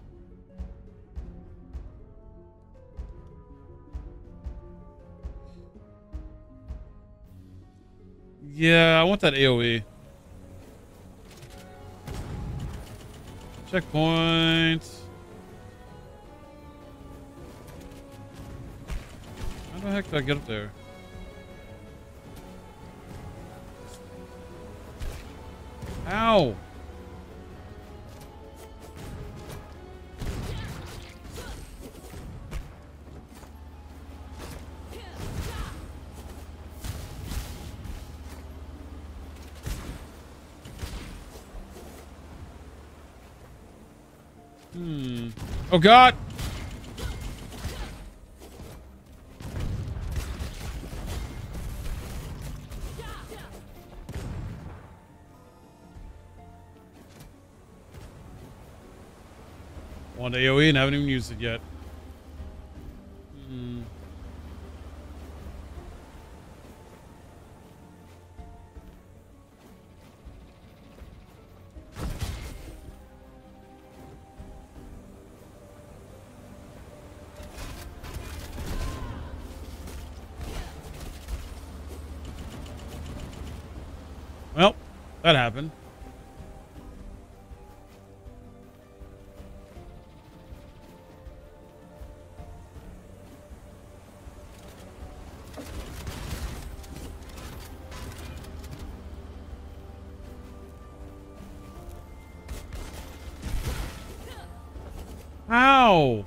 Speaker 1: Yeah, I want that A O E. Checkpoint. How the heck did I get up there? Ow! Hmm. Oh God! Want A O E and haven't even used it yet. Hmm. Well, that happened. How?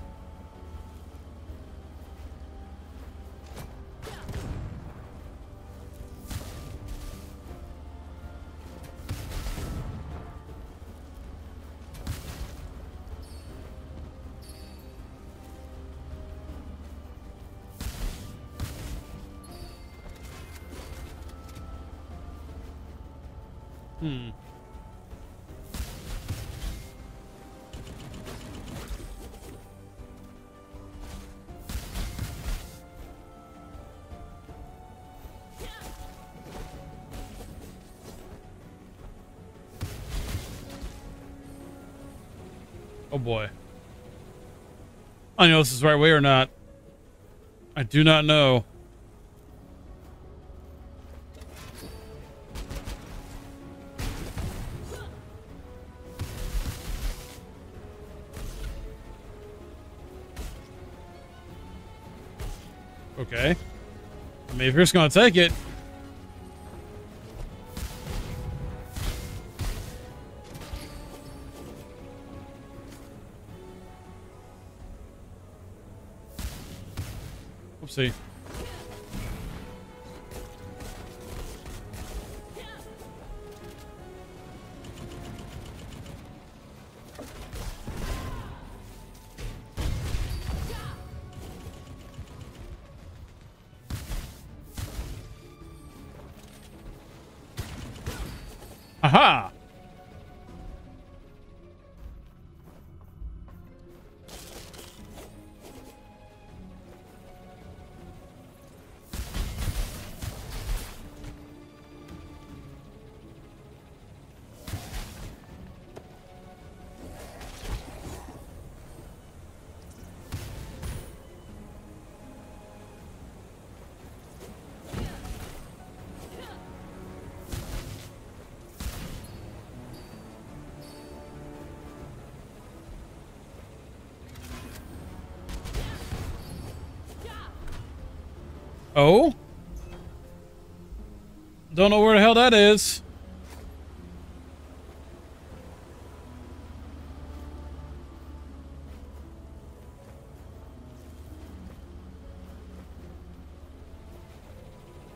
Speaker 1: Hmm. Oh boy. I know this is the right way or not. I do not know. Okay. I mean, if you're just gonna take it. Oopsie. Aha! Oh? Don't know where the hell that is.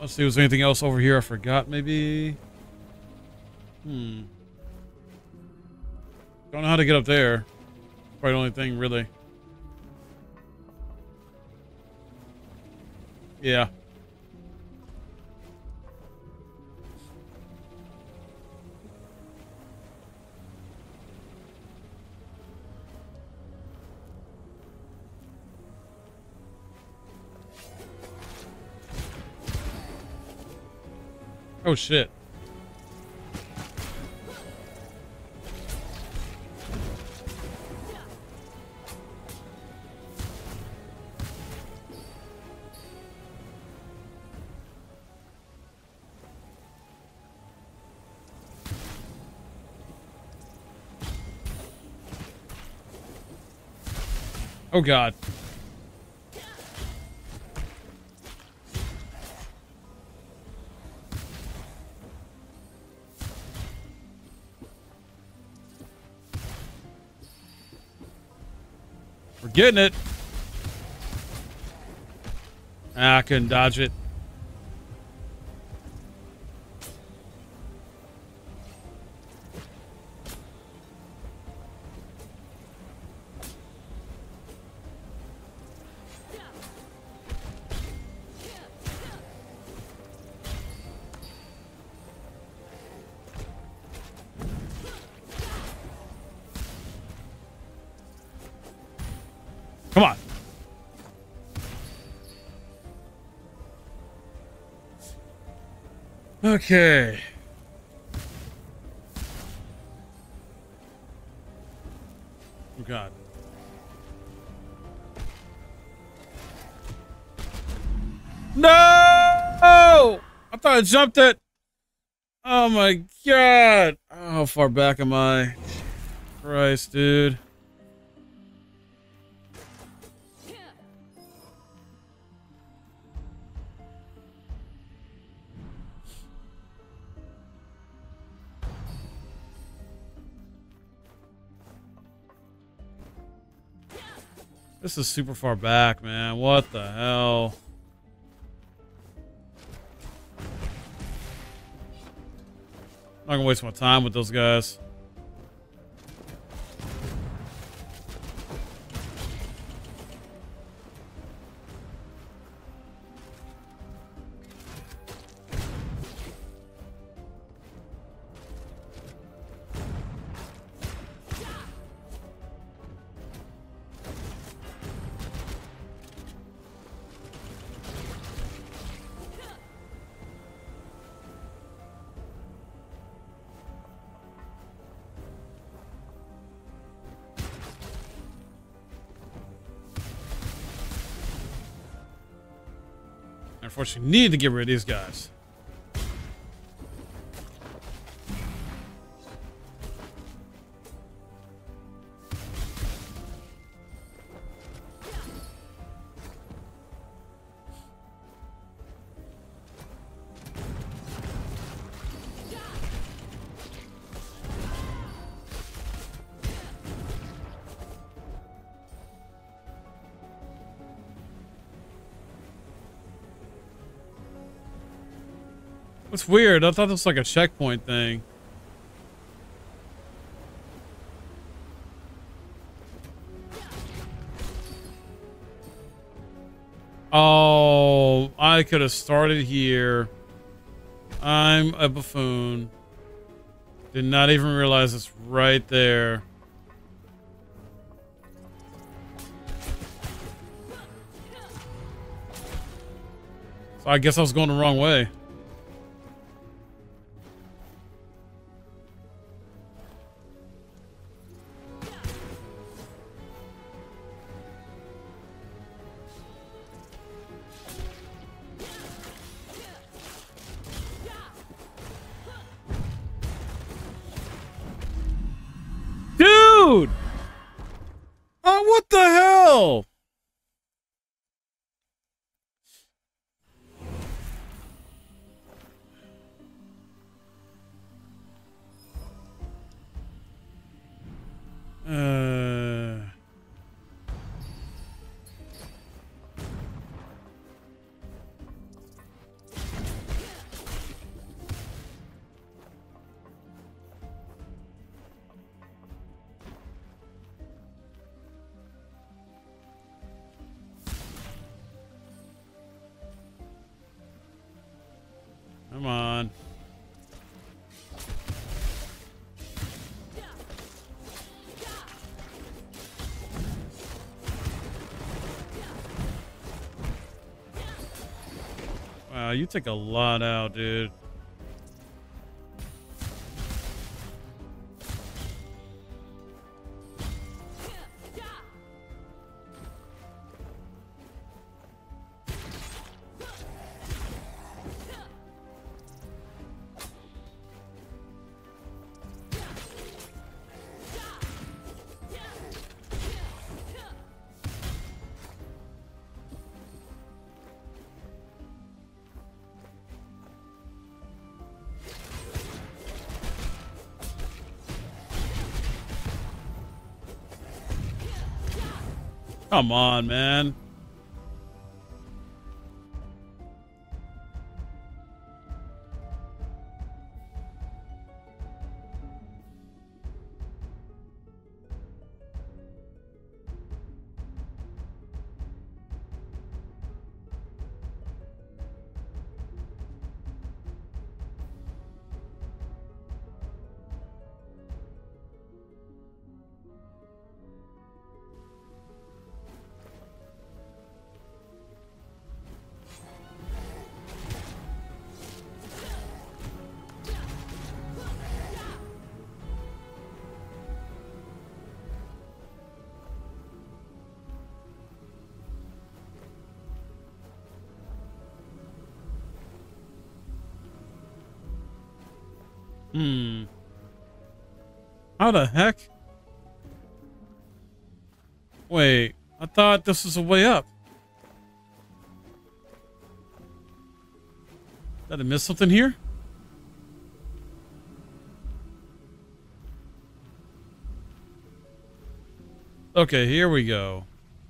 Speaker 1: Let's see, was there anything else over here I forgot, maybe? Hmm. Don't know how to get up there. Probably the only thing, really. Yeah. Oh, shit. Oh, God. We're getting it. Ah, I couldn't dodge it. Come on. Okay. Oh, God. No! I thought I jumped it. Oh, my God. Oh, how far back am I? Christ, dude. This is super far back, man. What the hell? I'm not gonna waste my time with those guys. Unfortunately, need to get rid of these guys. It's weird. I thought this was like a checkpoint thing. Oh, I could have started here. I'm a buffoon. Did not even realize it's right there. So I guess I was going the wrong way. Dude! Oh, what the hell? Uh... on. Wow, you take a lot out, dude. Come on, man. Hmm. How the heck? Wait, I thought this was a way up. Did I miss something here? Okay, here we go.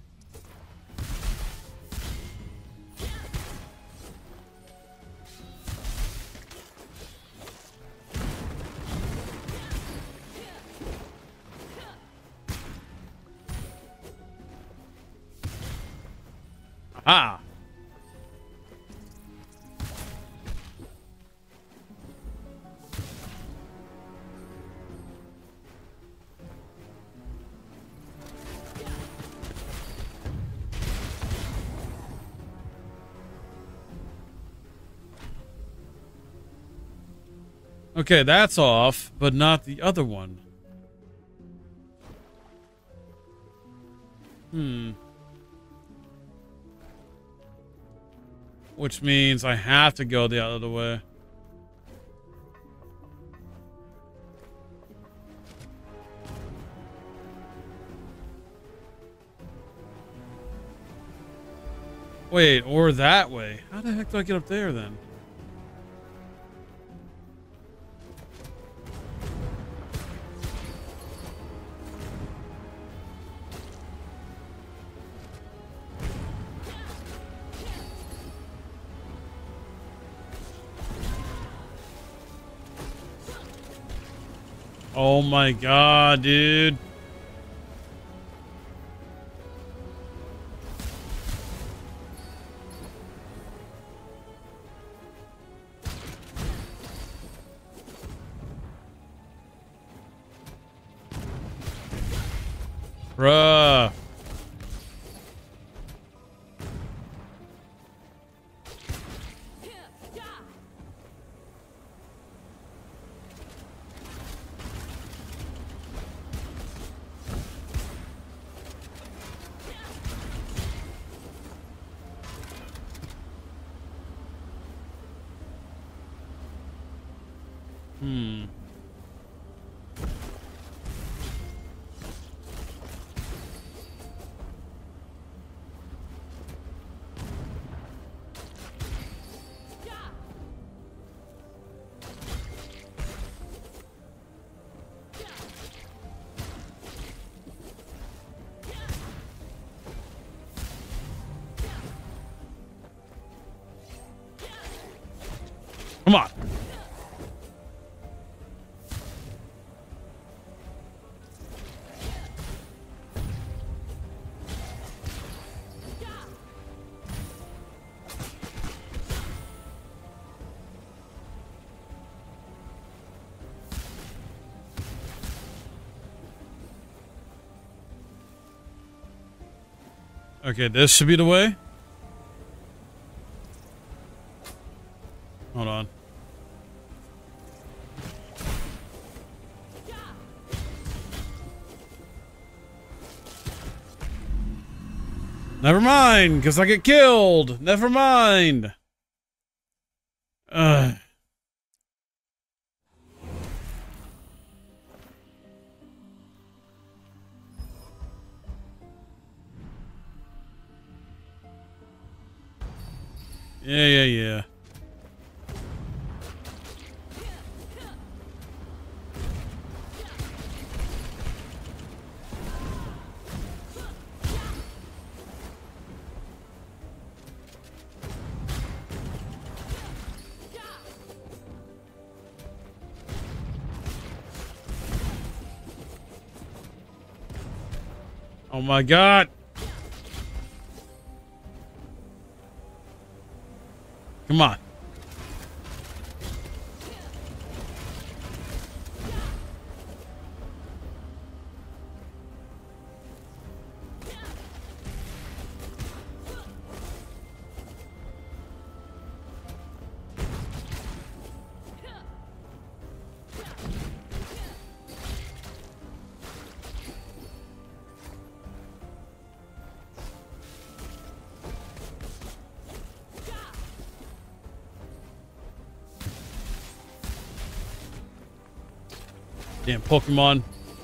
Speaker 1: Ah. Okay, that's off, but not the other one. Hmm. Which means I have to go the other way. Wait, or that way. How the heck do I get up there then? Oh my god, dude. Bruh. Hmm. Come on. Okay, this should be the way. Hold on. Never mind, because I get killed. Never mind. Ugh. Yeah, yeah, yeah. Oh my god. Come on. Damn Pokemon.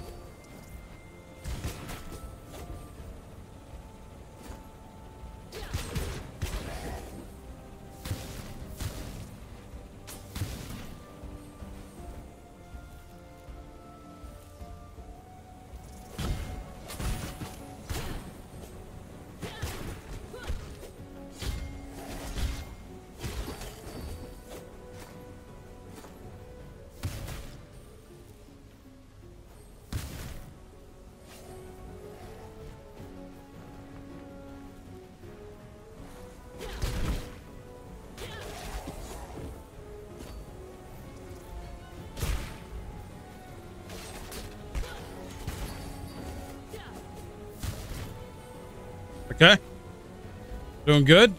Speaker 1: Okay. Doing good.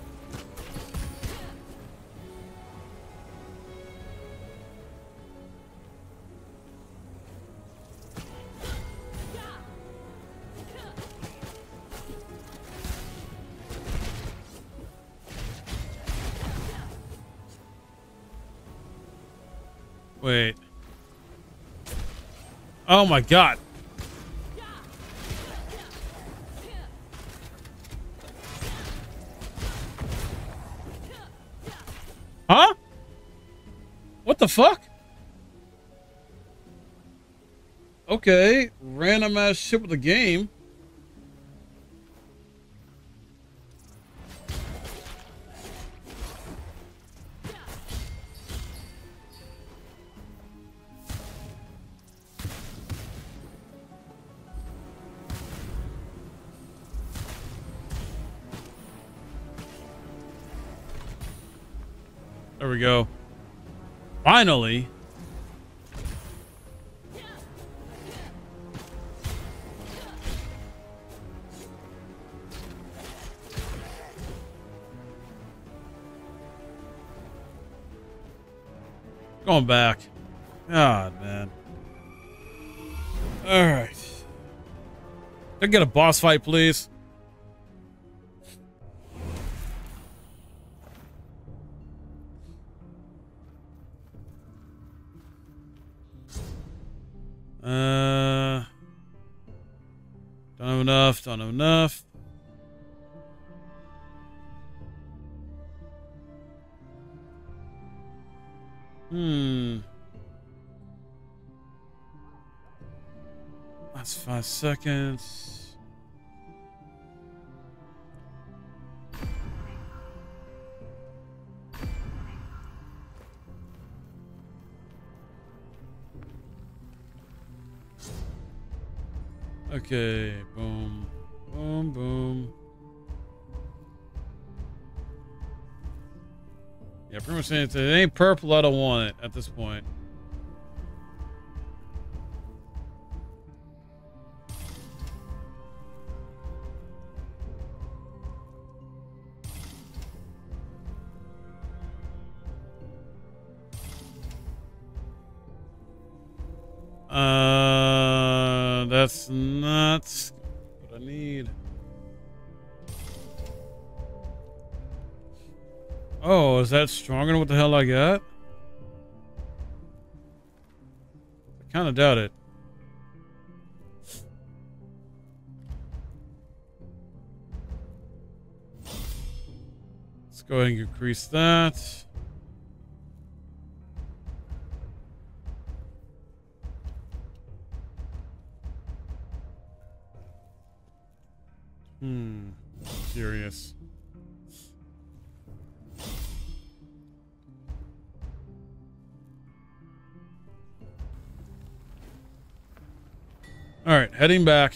Speaker 1: Wait. Oh my god. Huh? What the fuck? Okay, random ass shit with the game. There we go. Finally. Going back. God, man. All right. Can I get a boss fight, please? Uh, don't have enough. Don't have enough. Hmm. That's five seconds. Okay, boom, boom, boom. Yeah, pretty much saying it ain't purple, I don't want it at this point. Uh, that's not what I need. Oh, is that stronger than what the hell I got? I kind of doubt it. Let's go ahead and increase that. Hmm. Curious. All right, heading back.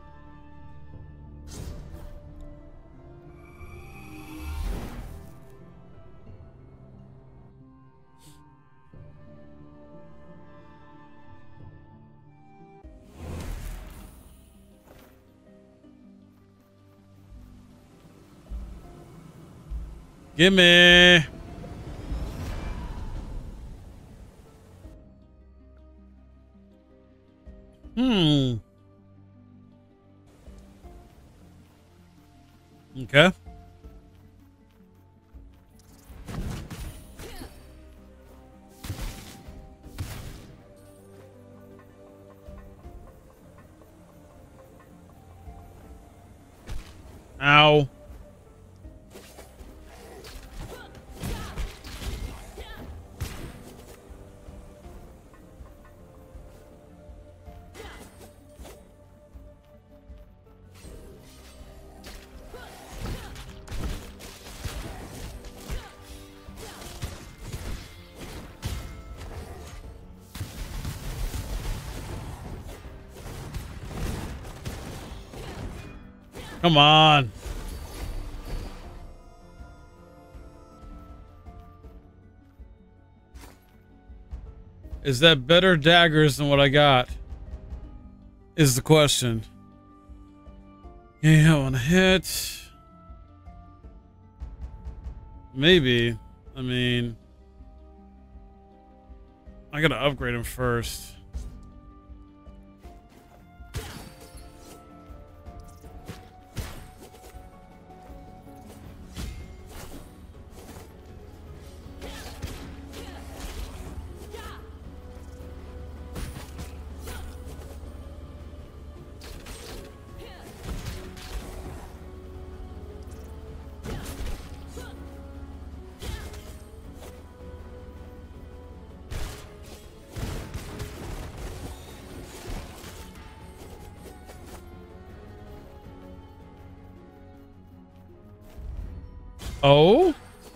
Speaker 1: Gimme. Hmm. Okay. Ow. Come on. Is that better daggers than what I got? Is the question. Yeah, on a hit. Maybe. I mean, I gotta upgrade him first. Oh?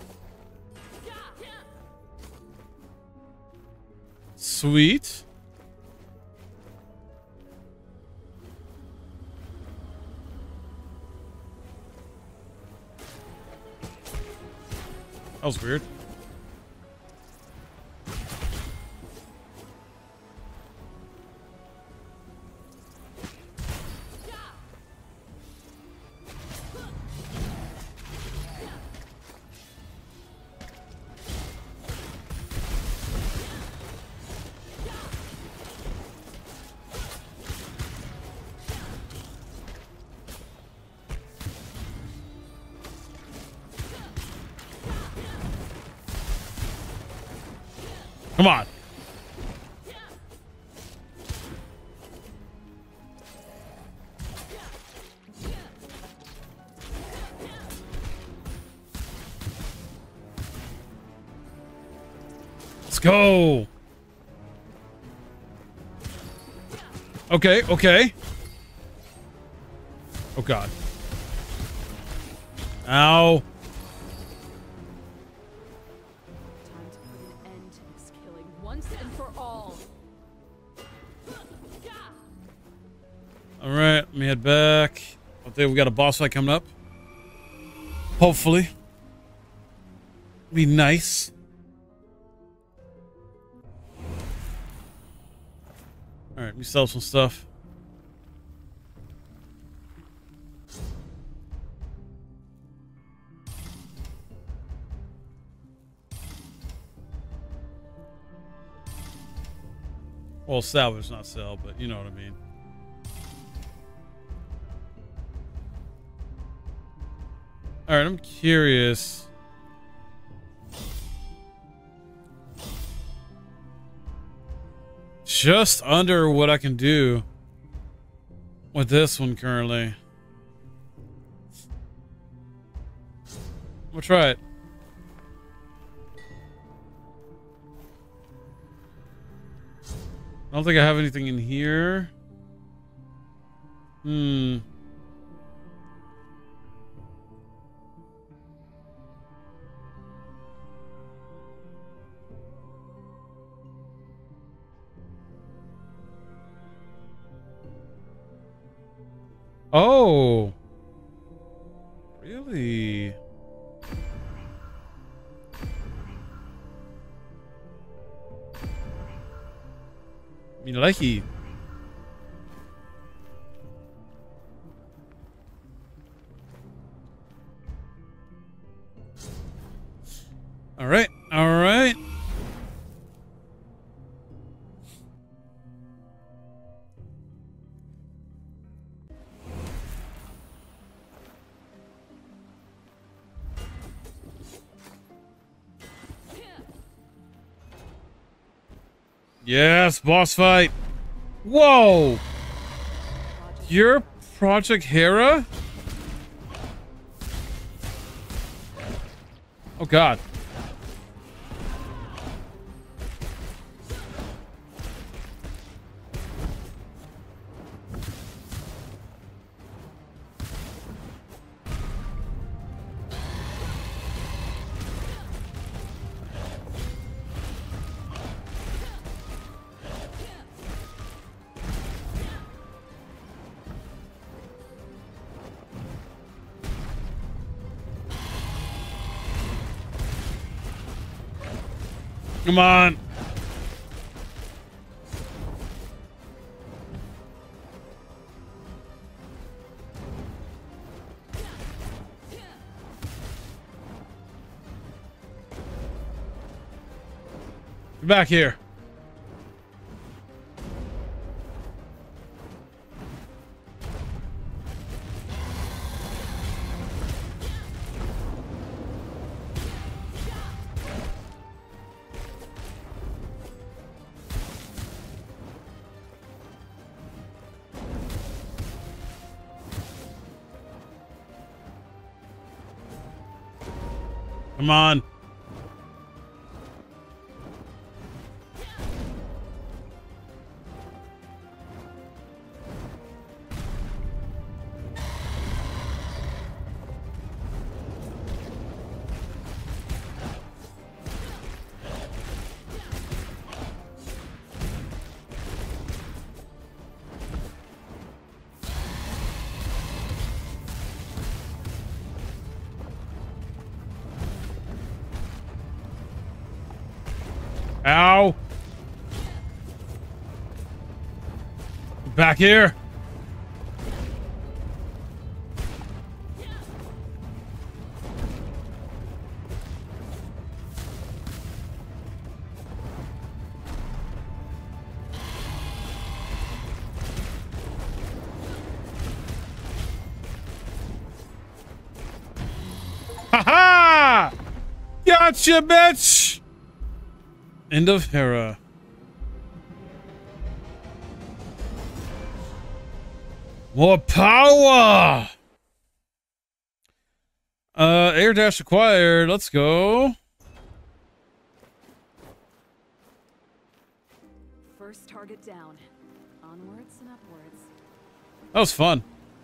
Speaker 1: Sweet. That was weird. Come on. Let's go. Okay, okay. Oh, God. Ow.
Speaker 2: Time to put an end to this killing once and for all.
Speaker 1: All right, let me head back. I think we got a boss fight coming up. Hopefully. Be nice. All right, let me sell some stuff. Well, salvage, not sell, but you know what I mean. All right, I'm curious. Just under what I can do with this one currently. We'll try it. I don't think I have anything in here. Hmm. Oh. Really? Milaki. All right. All right. Yes, boss fight. Whoa! You're Project Hera? Oh god. Come on. Get back here. Come on. Ow! Back here! Ha ha! Gotcha, bitch! End of Hera. More power! Uh, air dash acquired. Let's go.
Speaker 2: First target down. Onwards and upwards.
Speaker 1: That was fun.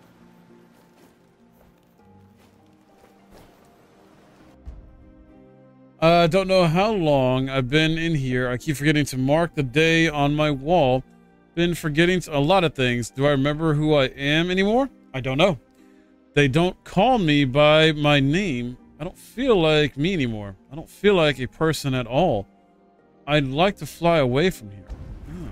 Speaker 1: I uh, don't know how long I've been in here. I keep forgetting to mark the day on my wall. Been forgetting a lot of things. Do I remember who I am anymore? I don't know. They don't call me by my name. I don't feel like me anymore. I don't feel like a person at all. I'd like to fly away from here. Oh.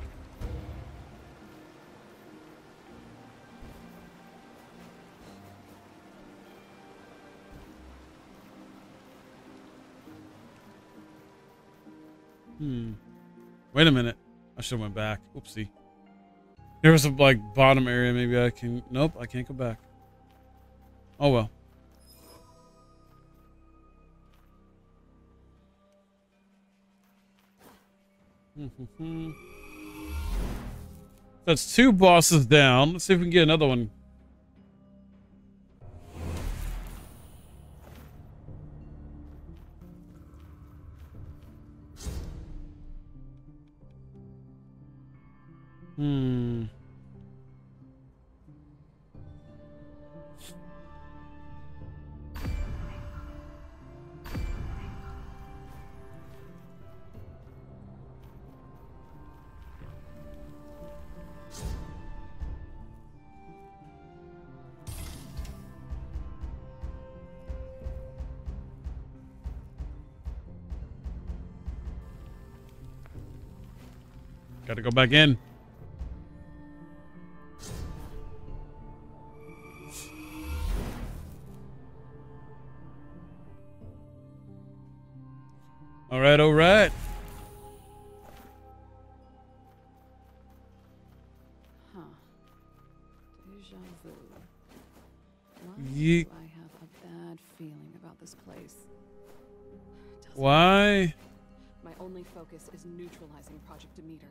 Speaker 1: Hmm. Wait a minute. I should have went back. Oopsie. There was a like bottom area. Maybe I can. Nope, I can't go back. Oh well. That's two bosses down. Let's see if we can get another one. Hmm. Gotta go back in. All right, all right.
Speaker 2: Huh. Deja vu. Why
Speaker 1: Ye-
Speaker 2: do I have a bad feeling about this place? Doesn't
Speaker 1: Why?
Speaker 2: My only focus is neutralizing Project Demeter.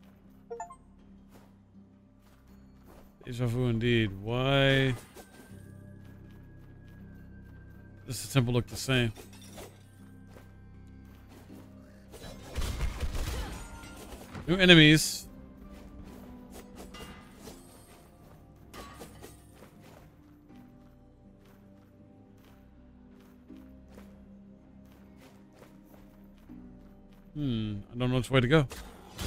Speaker 1: Deja vu indeed. Why does the temple look the same? New enemies. Hmm, I don't know which way to go.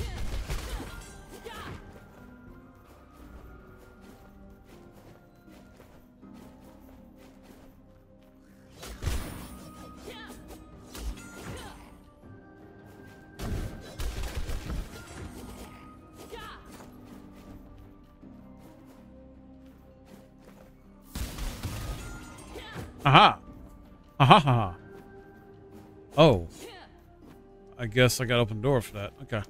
Speaker 1: Aha! Aha! Ha, ha. Oh. I guess I got open door for that. Okay.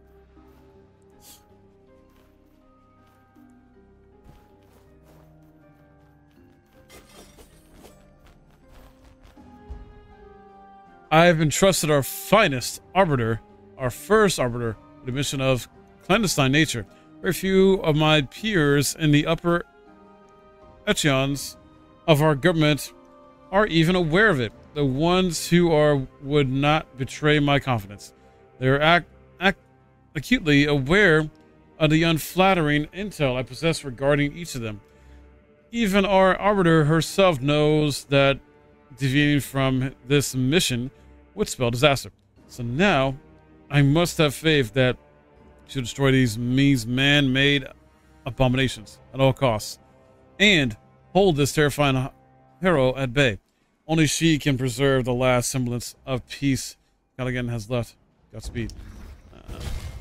Speaker 1: I have entrusted our finest arbiter, our first arbiter, with a mission of clandestine nature. Very few of my peers in the upper echelons of our government are even aware of it. The ones who are would not betray my confidence. They are act, act, acutely aware of the unflattering intel I possess regarding each of them. Even our arbiter herself knows that deviating from this mission would spell disaster. So now, I must have faith that she'll destroy these these man-made abominations at all costs, and hold this terrifying hero at bay. Only she can preserve the last semblance of peace Callaghan has left. Godspeed. Uh,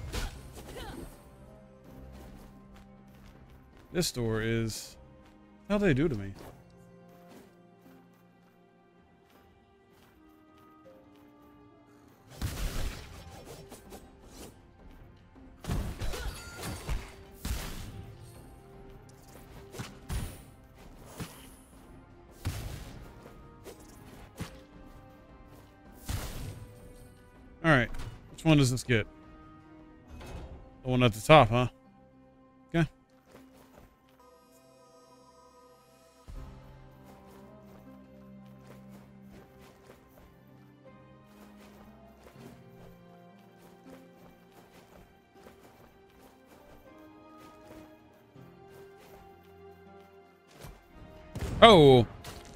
Speaker 1: this door is... What do they do to me? Alright, which one does this get? The one at the top, huh? Okay. Oh!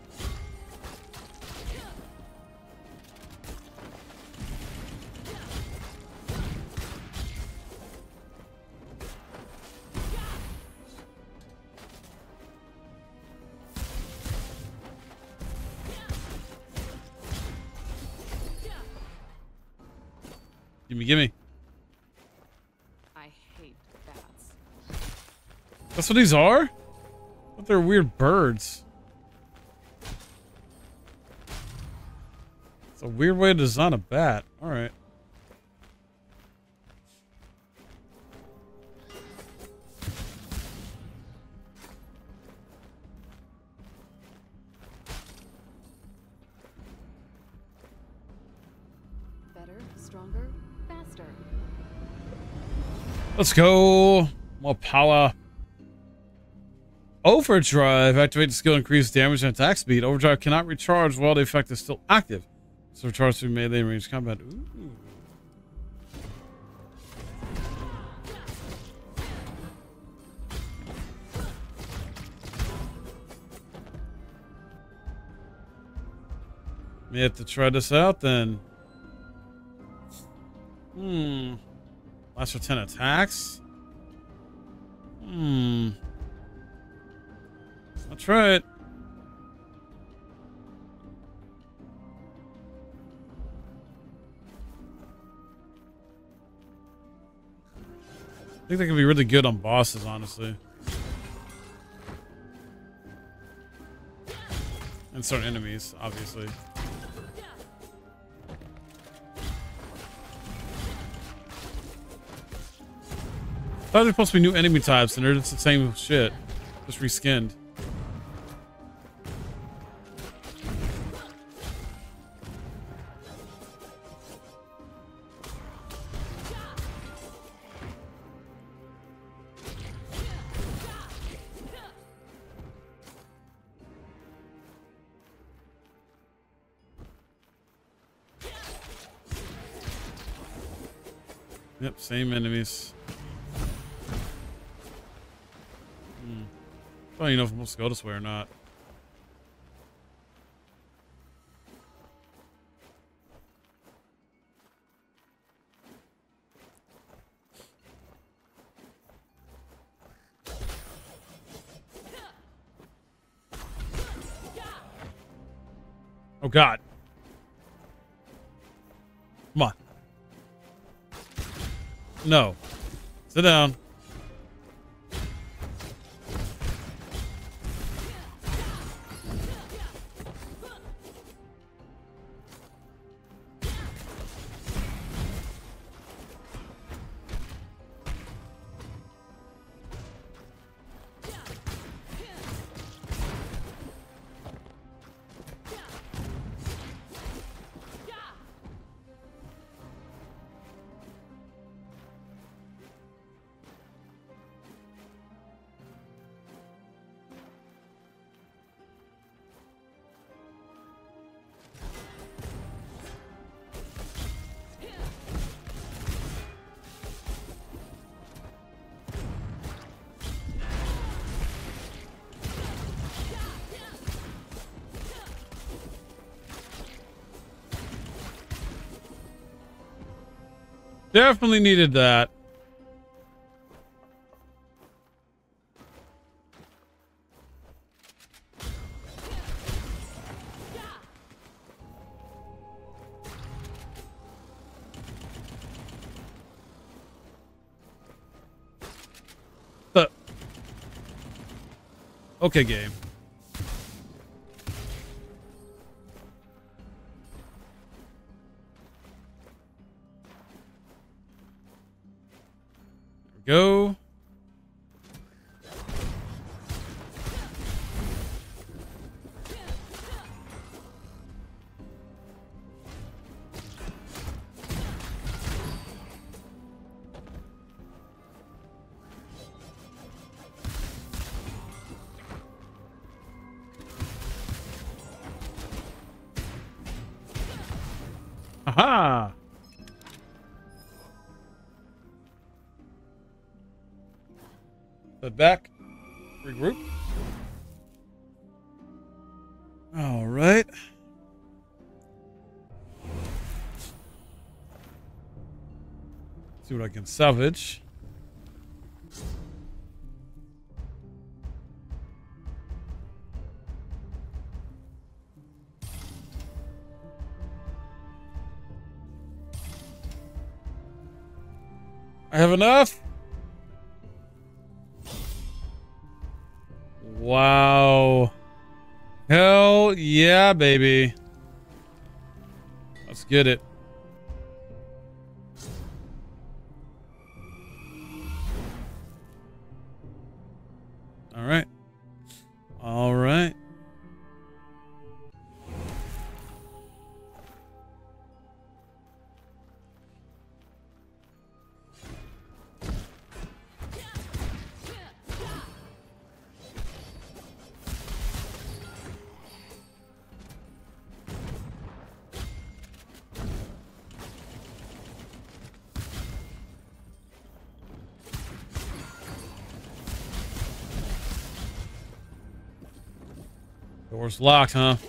Speaker 1: Gimme, gimme.
Speaker 2: I hate bats.
Speaker 1: That's what these are? But they're weird birds. It's a weird way to design a bat. Alright.
Speaker 2: better, stronger, faster.
Speaker 1: Let's go. More power. Overdrive. Activate the skill, increase damage and attack speed. Overdrive cannot recharge while the effect is still active. So recharge through melee and range combat. Ooh. May have to try this out then. Hmm. Lasts for ten attacks. Hmm. I'll try it. I think they can be really good on bosses, honestly. And certain enemies, obviously. I thought they're supposed to be new enemy types, and they're just the same shit. Just reskinned. Yep, same enemies. Hmm. I don't even know if I'm supposed to go this way or not. Oh God. Come on. No. Sit down. Definitely needed that. But okay, game. Go. Aha! Head back. Regroup. All right. See what I can salvage. I have enough. Wow. Hell yeah, baby. Let's get it. All right. All right. Door's locked, huh?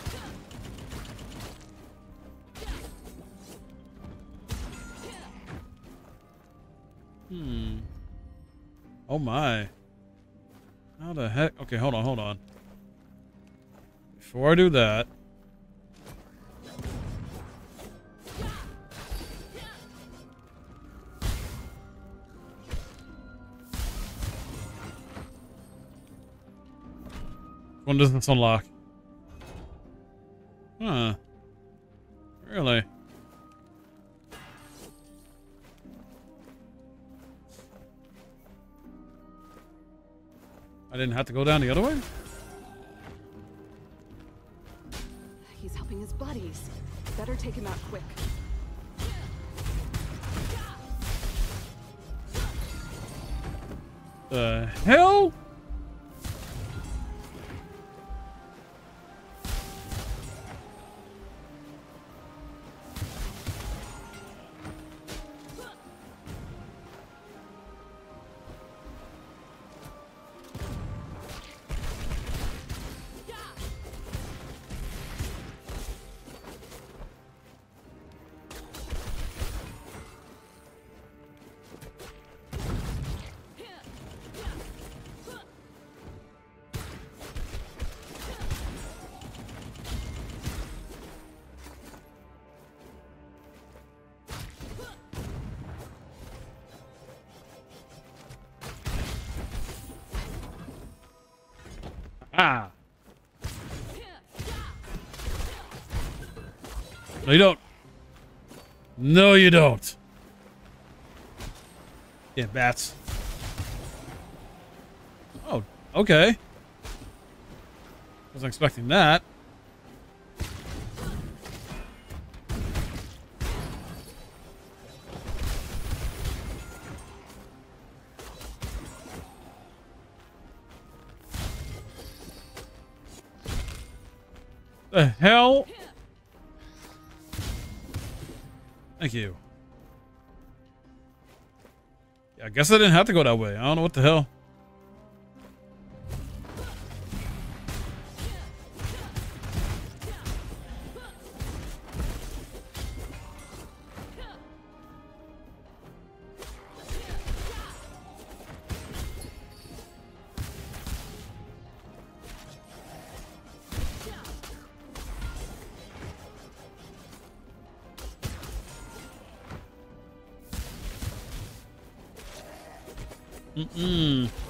Speaker 1: Hmm. Oh my. How the heck? Okay, hold on, hold on. Before I do that. When does this unlock? Huh. Really? I didn't have to go down the other way?
Speaker 2: He's helping his buddies. Better take him out quick.
Speaker 1: The hell? Ah. No, you don't. No, you don't. Yeah, bats. Oh, okay. Wasn't expecting that. The hell? Thank you. Yeah, I guess I didn't have to go that way. I don't know what the hell. Mm-mm.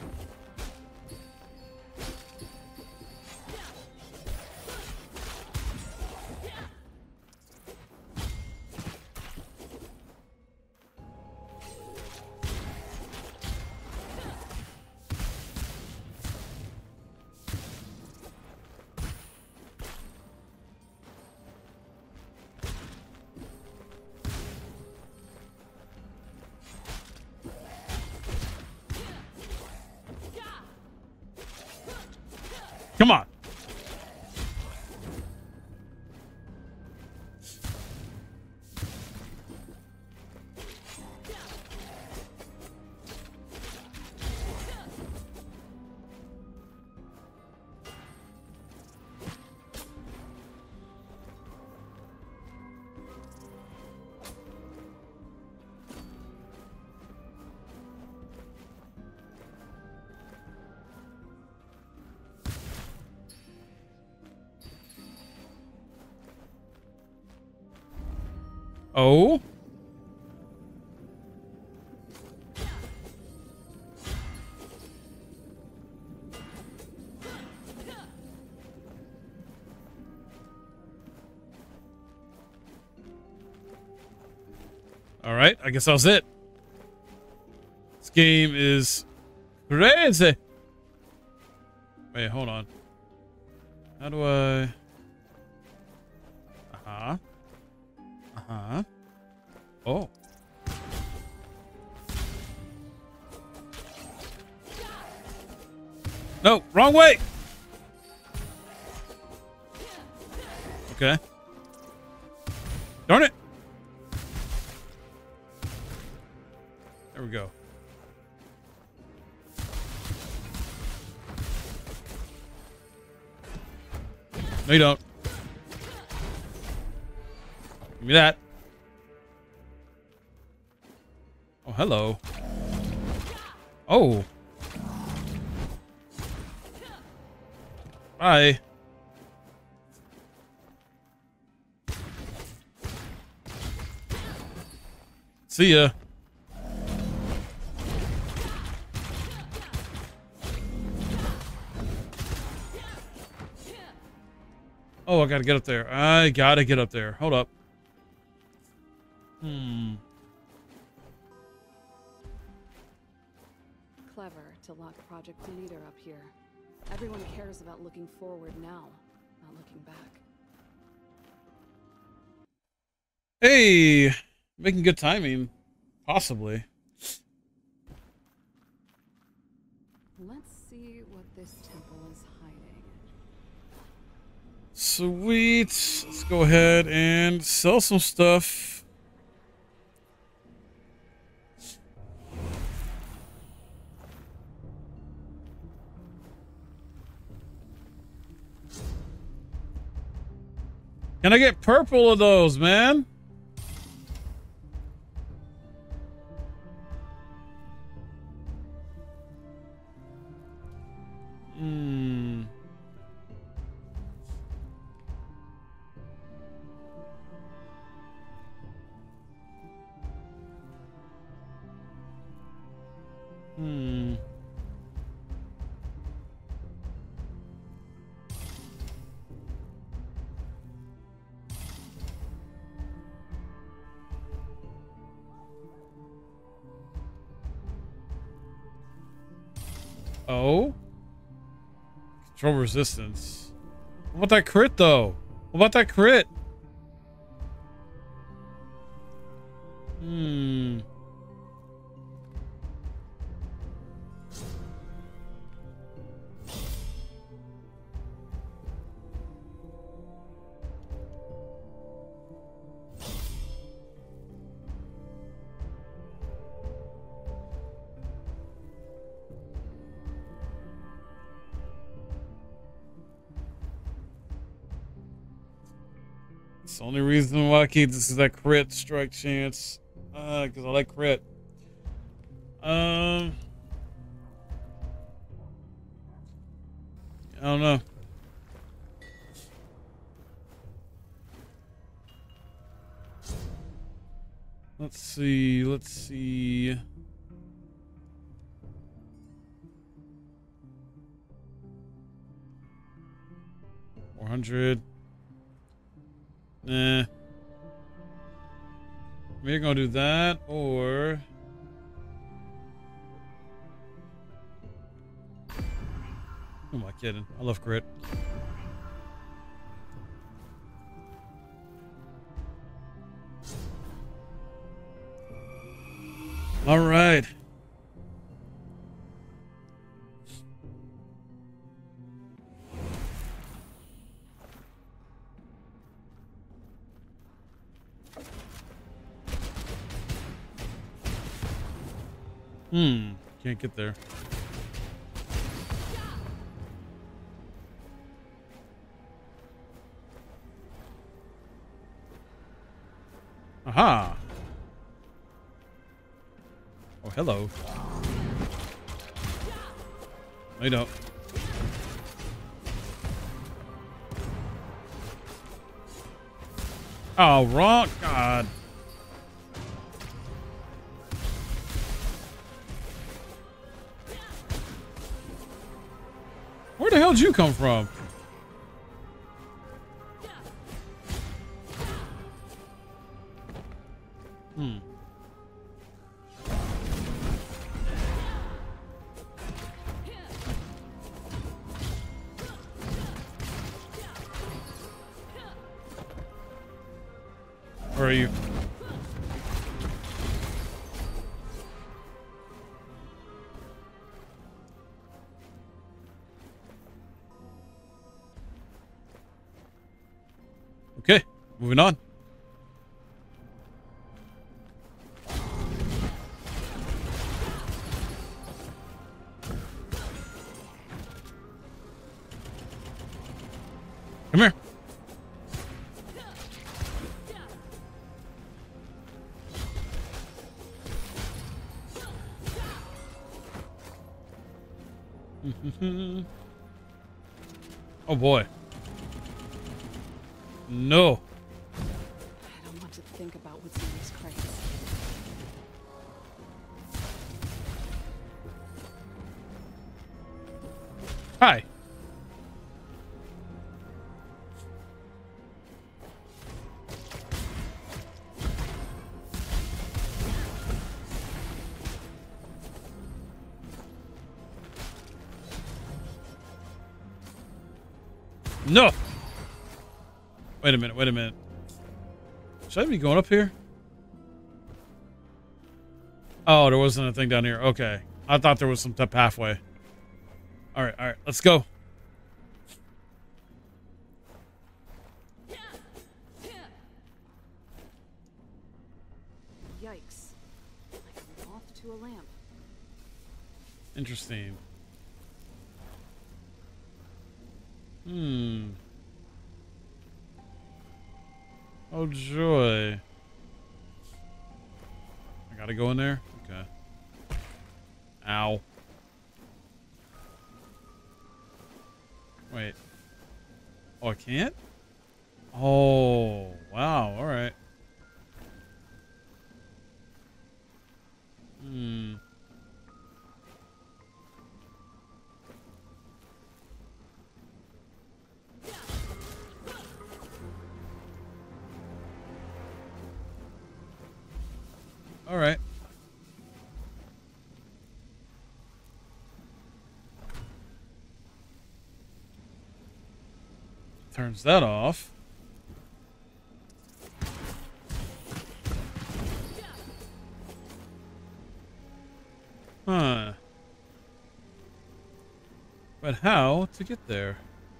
Speaker 1: Come on. Oh? All right, I guess that was it. This game is crazy. Wait, hold on. How do I... Uh-huh. Uh-huh. Oh. No, wrong way. Okay. Darn it. There we go. No, you don't. Give me that. Oh, hello. Oh. Bye. See ya. Oh, I gotta get up there. I gotta get up there. Hold up. Hmm.
Speaker 2: Clever to lock Project Leader up here. Everyone cares about looking forward now, not looking back.
Speaker 1: Hey, making good timing. Possibly.
Speaker 2: Let's see what this temple is hiding.
Speaker 1: Sweet. Let's go ahead and sell some stuff. Can I get purple of those, man? Hmm. Hmm. Oh? Control resistance. What about that crit, though? What about that crit? Hmm. It's the only reason why I keep this is that crit strike chance. Uh, because I like crit. Um, I don't know. Let's see. Let's see. Four hundred. Nah. We're gonna do that, or who am I kidding? I love crit. All right. Hmm, can't get there. Aha. Oh, hello. No, you don't. Oh, wrong. God. Where the hell did you come from? Hmm. Where are you? Okay, moving on. Come here. Oh boy. No.
Speaker 2: I don't want to think about what's in these crates.
Speaker 1: Hi. No. Wait a minute, wait a minute. Should I be going up here? Oh, there wasn't a thing down here. Okay. I thought there was some type pathway. All right, all right, let's go.
Speaker 2: Yikes. Like a moth to a lamp.
Speaker 1: Interesting. Hmm. Oh, joy. I gotta go in there? Okay. Ow. Wait. Oh, I can't? Oh, wow. All right. Hmm. All right. Turns that off. Huh. But how to get there?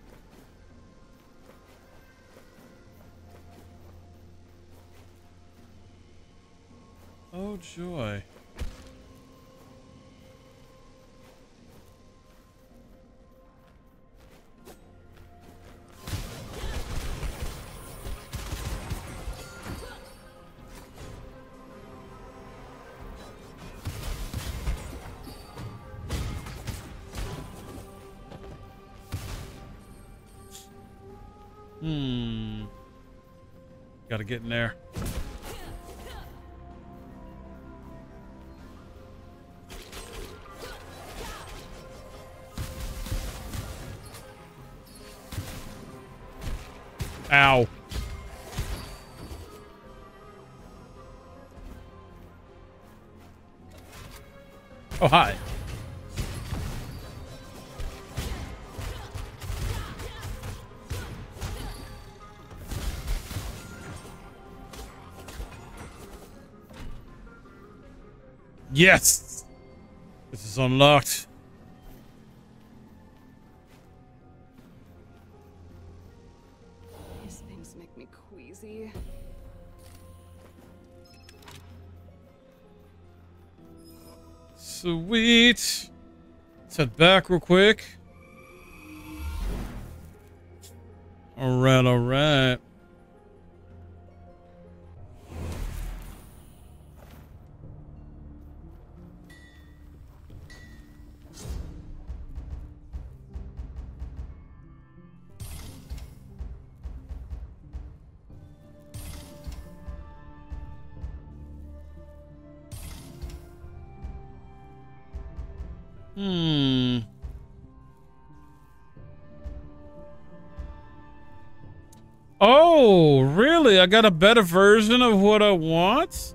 Speaker 1: Oh, joy. Hmm. Gotta get in there. Ow. Oh, hi. Yes! This is unlocked.
Speaker 2: These things make me queasy.
Speaker 1: Sweet. Let's head back real quick. Alright, alright. Hmm. Oh, really? I got a better version of what I want?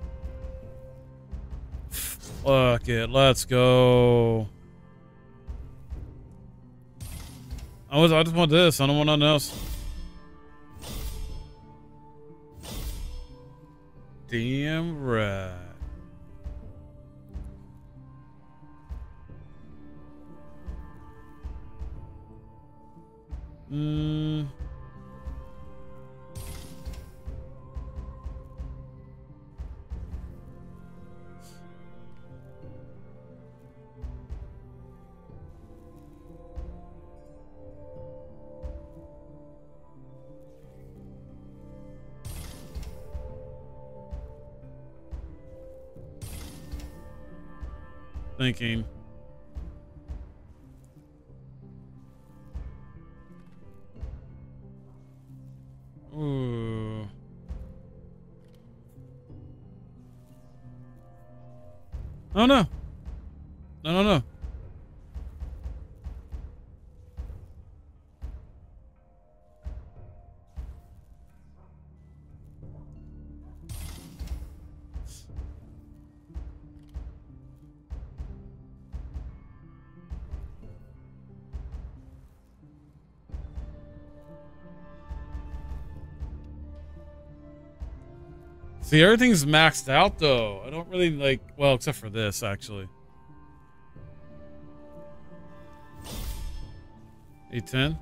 Speaker 1: Fuck it. Let's go. I was I just want this. I don't want nothing else. Damn right. Hmm. thinking. Ooh. Oh no. No, no, no. See, everything's maxed out though. I don't really like, well, except for this actually. eight ten.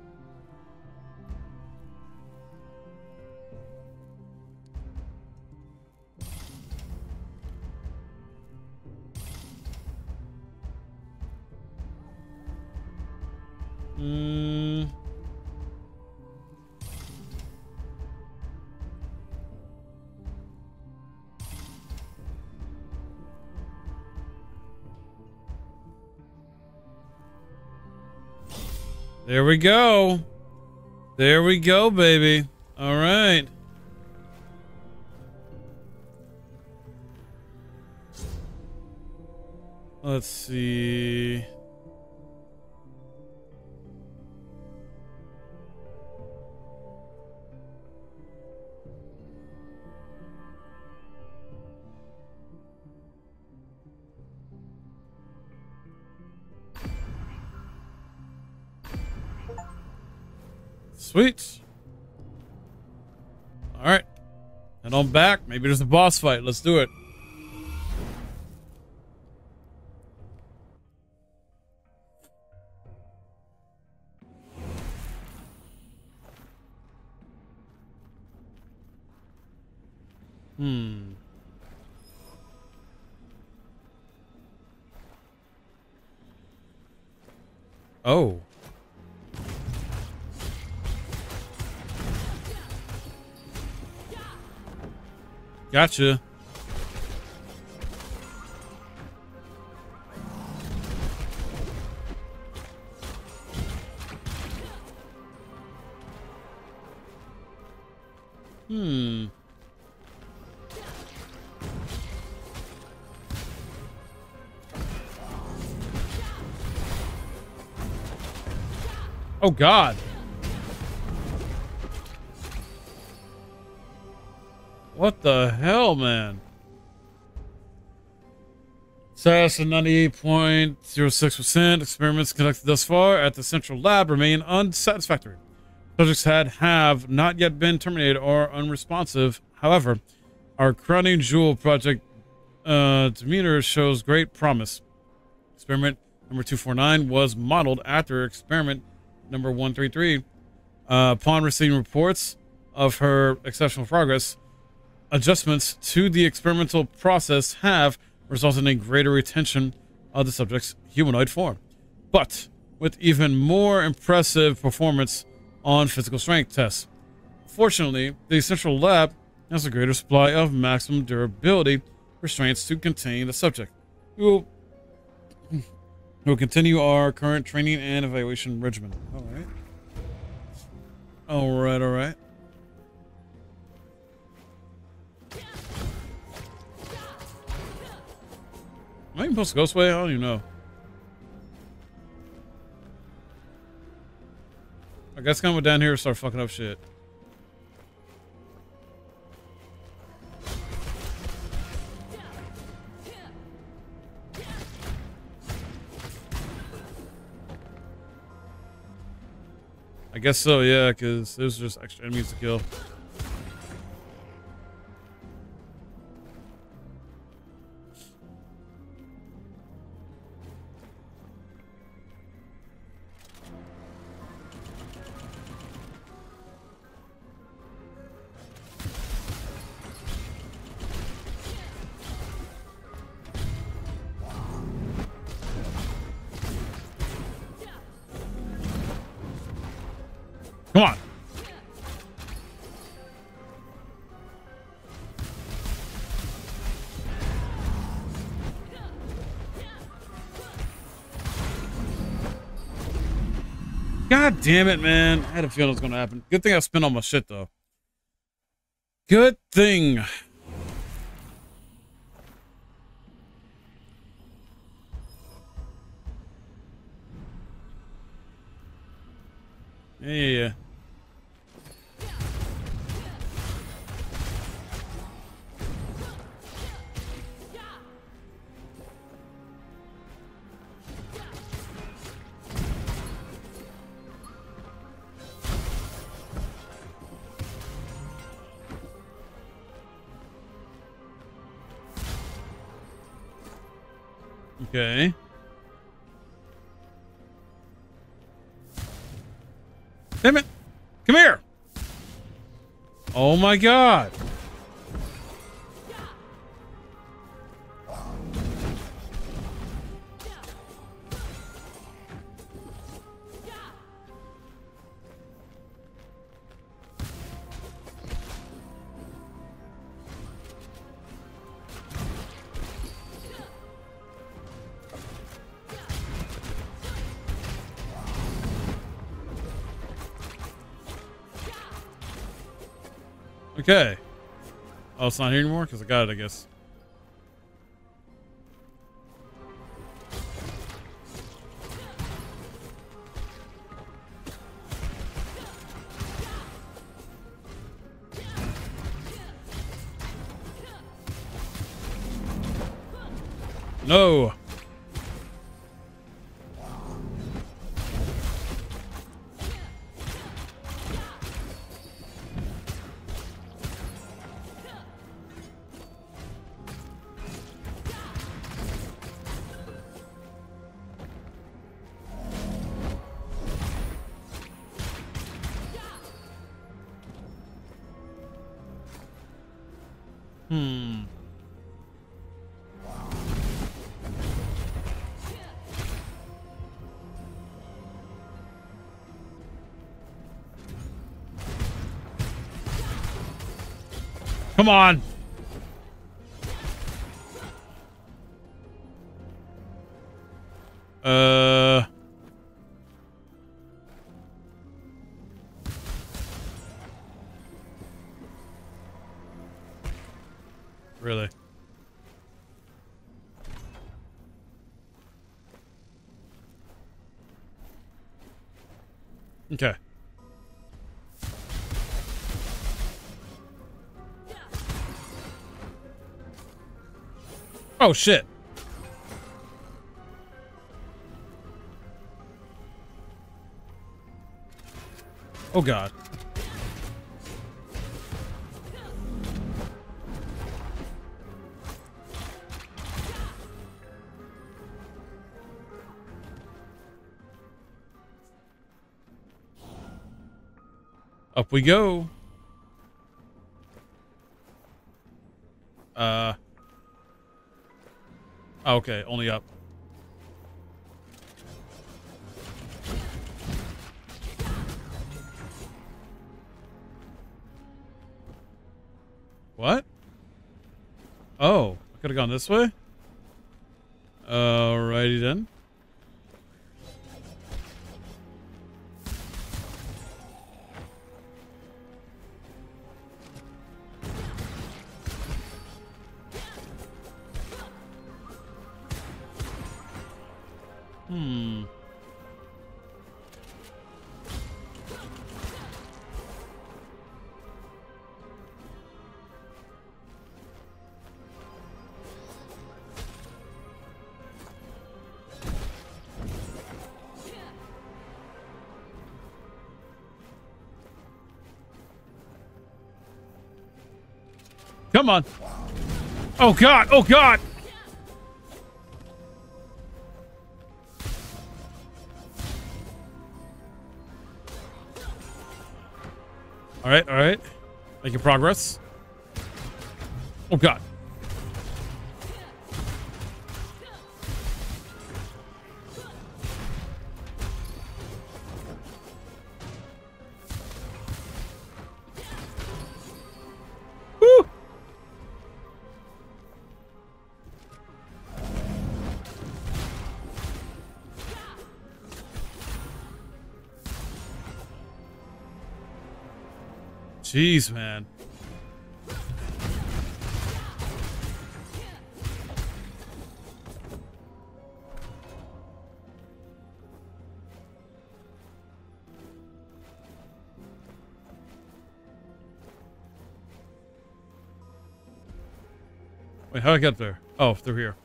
Speaker 1: Mm. There we go. There we go, baby. All right. Let's see. Sweet. All right. Head on back. Maybe there's a boss fight. Let's do it. Hmm. Oh. Gotcha. Hmm. Oh God. What the hell, man? Status of ninety-eight point zero six percent. Experiments conducted thus far at the central lab remain unsatisfactory. Subjects had have not yet been terminated or unresponsive. However, our crowning jewel project uh, Demeter shows great promise. Experiment number two forty-nine was modeled after experiment number one thirty-three. Uh, upon receiving reports of her exceptional progress, adjustments to the experimental process have resulted in greater retention of the subject's humanoid form, but with even more impressive performance on physical strength tests. Fortunately, the central lab has a greater supply of maximum durability restraints to contain the subject. We will, we will continue our current training and evaluation regimen. All right. All right, all right. Am I even supposed to go this way? I don't even know. I guess I'm gonna go down here and start fucking up shit. I guess so, yeah, because there's just extra enemies to kill. Come on. God damn it, man. I had a feeling it was going to happen. Good thing I spent all my shit, though. Good thing. Yeah, yeah, yeah. Okay. Damn it! Come here! Oh my god! Okay. Oh, it's not here anymore? Because I got it, I guess. No. Hmm. Come on. Uh. Really? Okay. Oh shit. Oh god. Up we go. Uh. Okay, only up. What? Oh, I could have gone this way? Alrighty then. Hmm. Come on. Oh god, oh god. All right, all right. Making progress. Oh god. Woo! Jeez, man. Wait, how'd I get there? Oh, through here.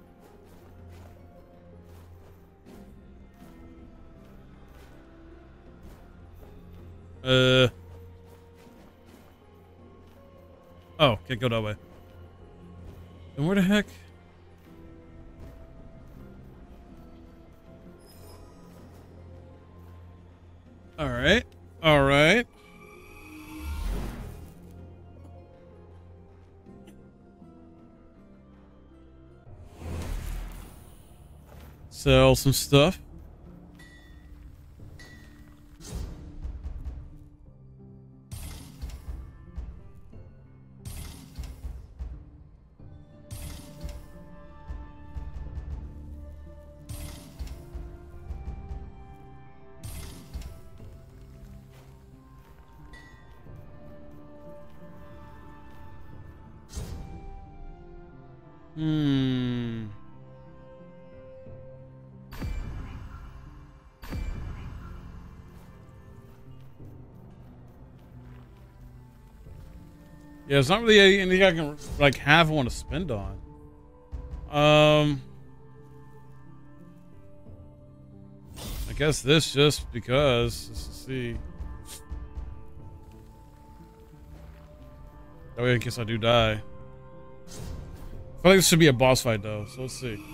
Speaker 1: Uh. Oh, can't go that way. Then where the heck? All right. All right. Sell some stuff. Hmm. Yeah, it's not really anything I can like have one to spend on. Um, I guess this just because. Let's see. That way, in case I do die. I feel like this should be a boss fight though, so let's see.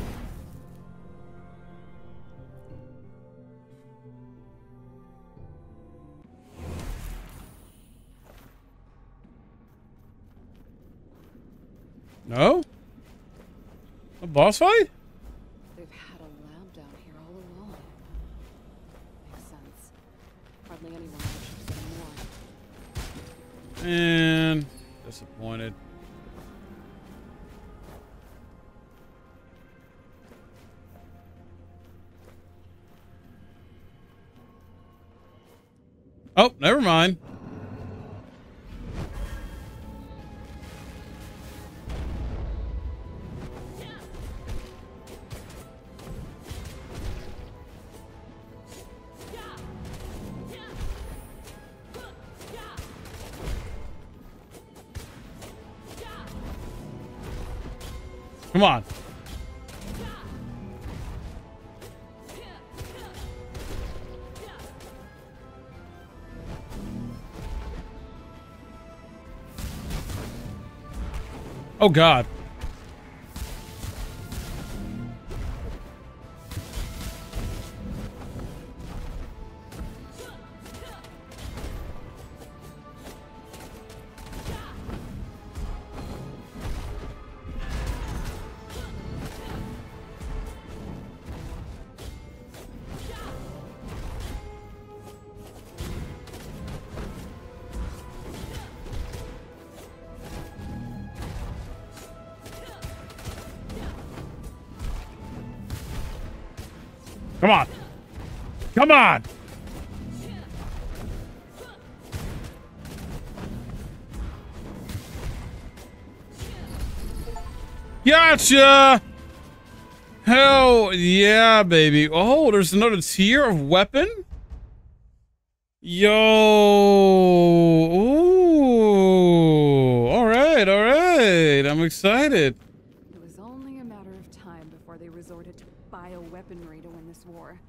Speaker 1: No? A boss fight?
Speaker 2: They've had a lab down here all along. Makes sense. Hardly anyone would more.
Speaker 1: And disappointed. Oh, never mind. Come on. Oh God. Come on. Come on. Gotcha. Hell yeah, baby. Oh, there's another tier of weapon? Yo. Ooh. All right, all right. I'm excited.
Speaker 2: It was only a matter of time before they resorted to bioweaponry to win this war.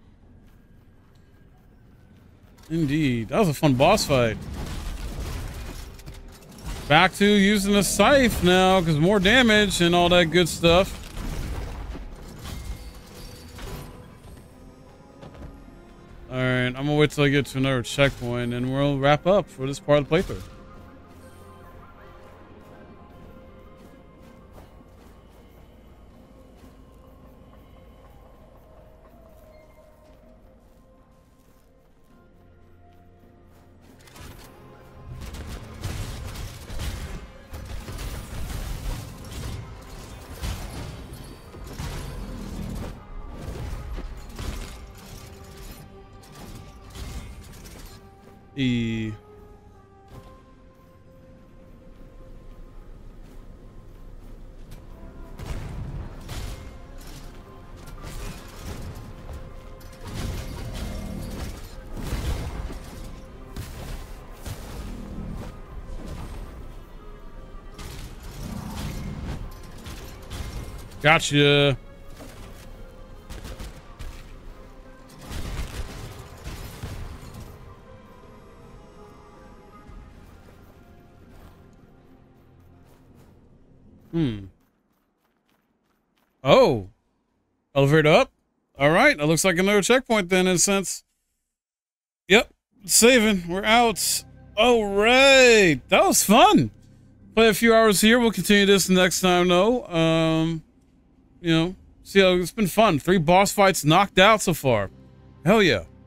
Speaker 1: Indeed. That was a fun boss fight. Back to using a scythe now, because more damage and all that good stuff. Alright, I'm gonna wait till I get to another checkpoint and we'll wrap up for this part of the playthrough. E Gotcha. Hmm. Oh. Elevator up. All right. That looks like another checkpoint then, in a sense. Yep. Saving. We're out. All right. That was fun. Play a few hours here. We'll continue this next time, though. Um, you know, see how it's been fun. Three boss fights knocked out so far. Hell yeah.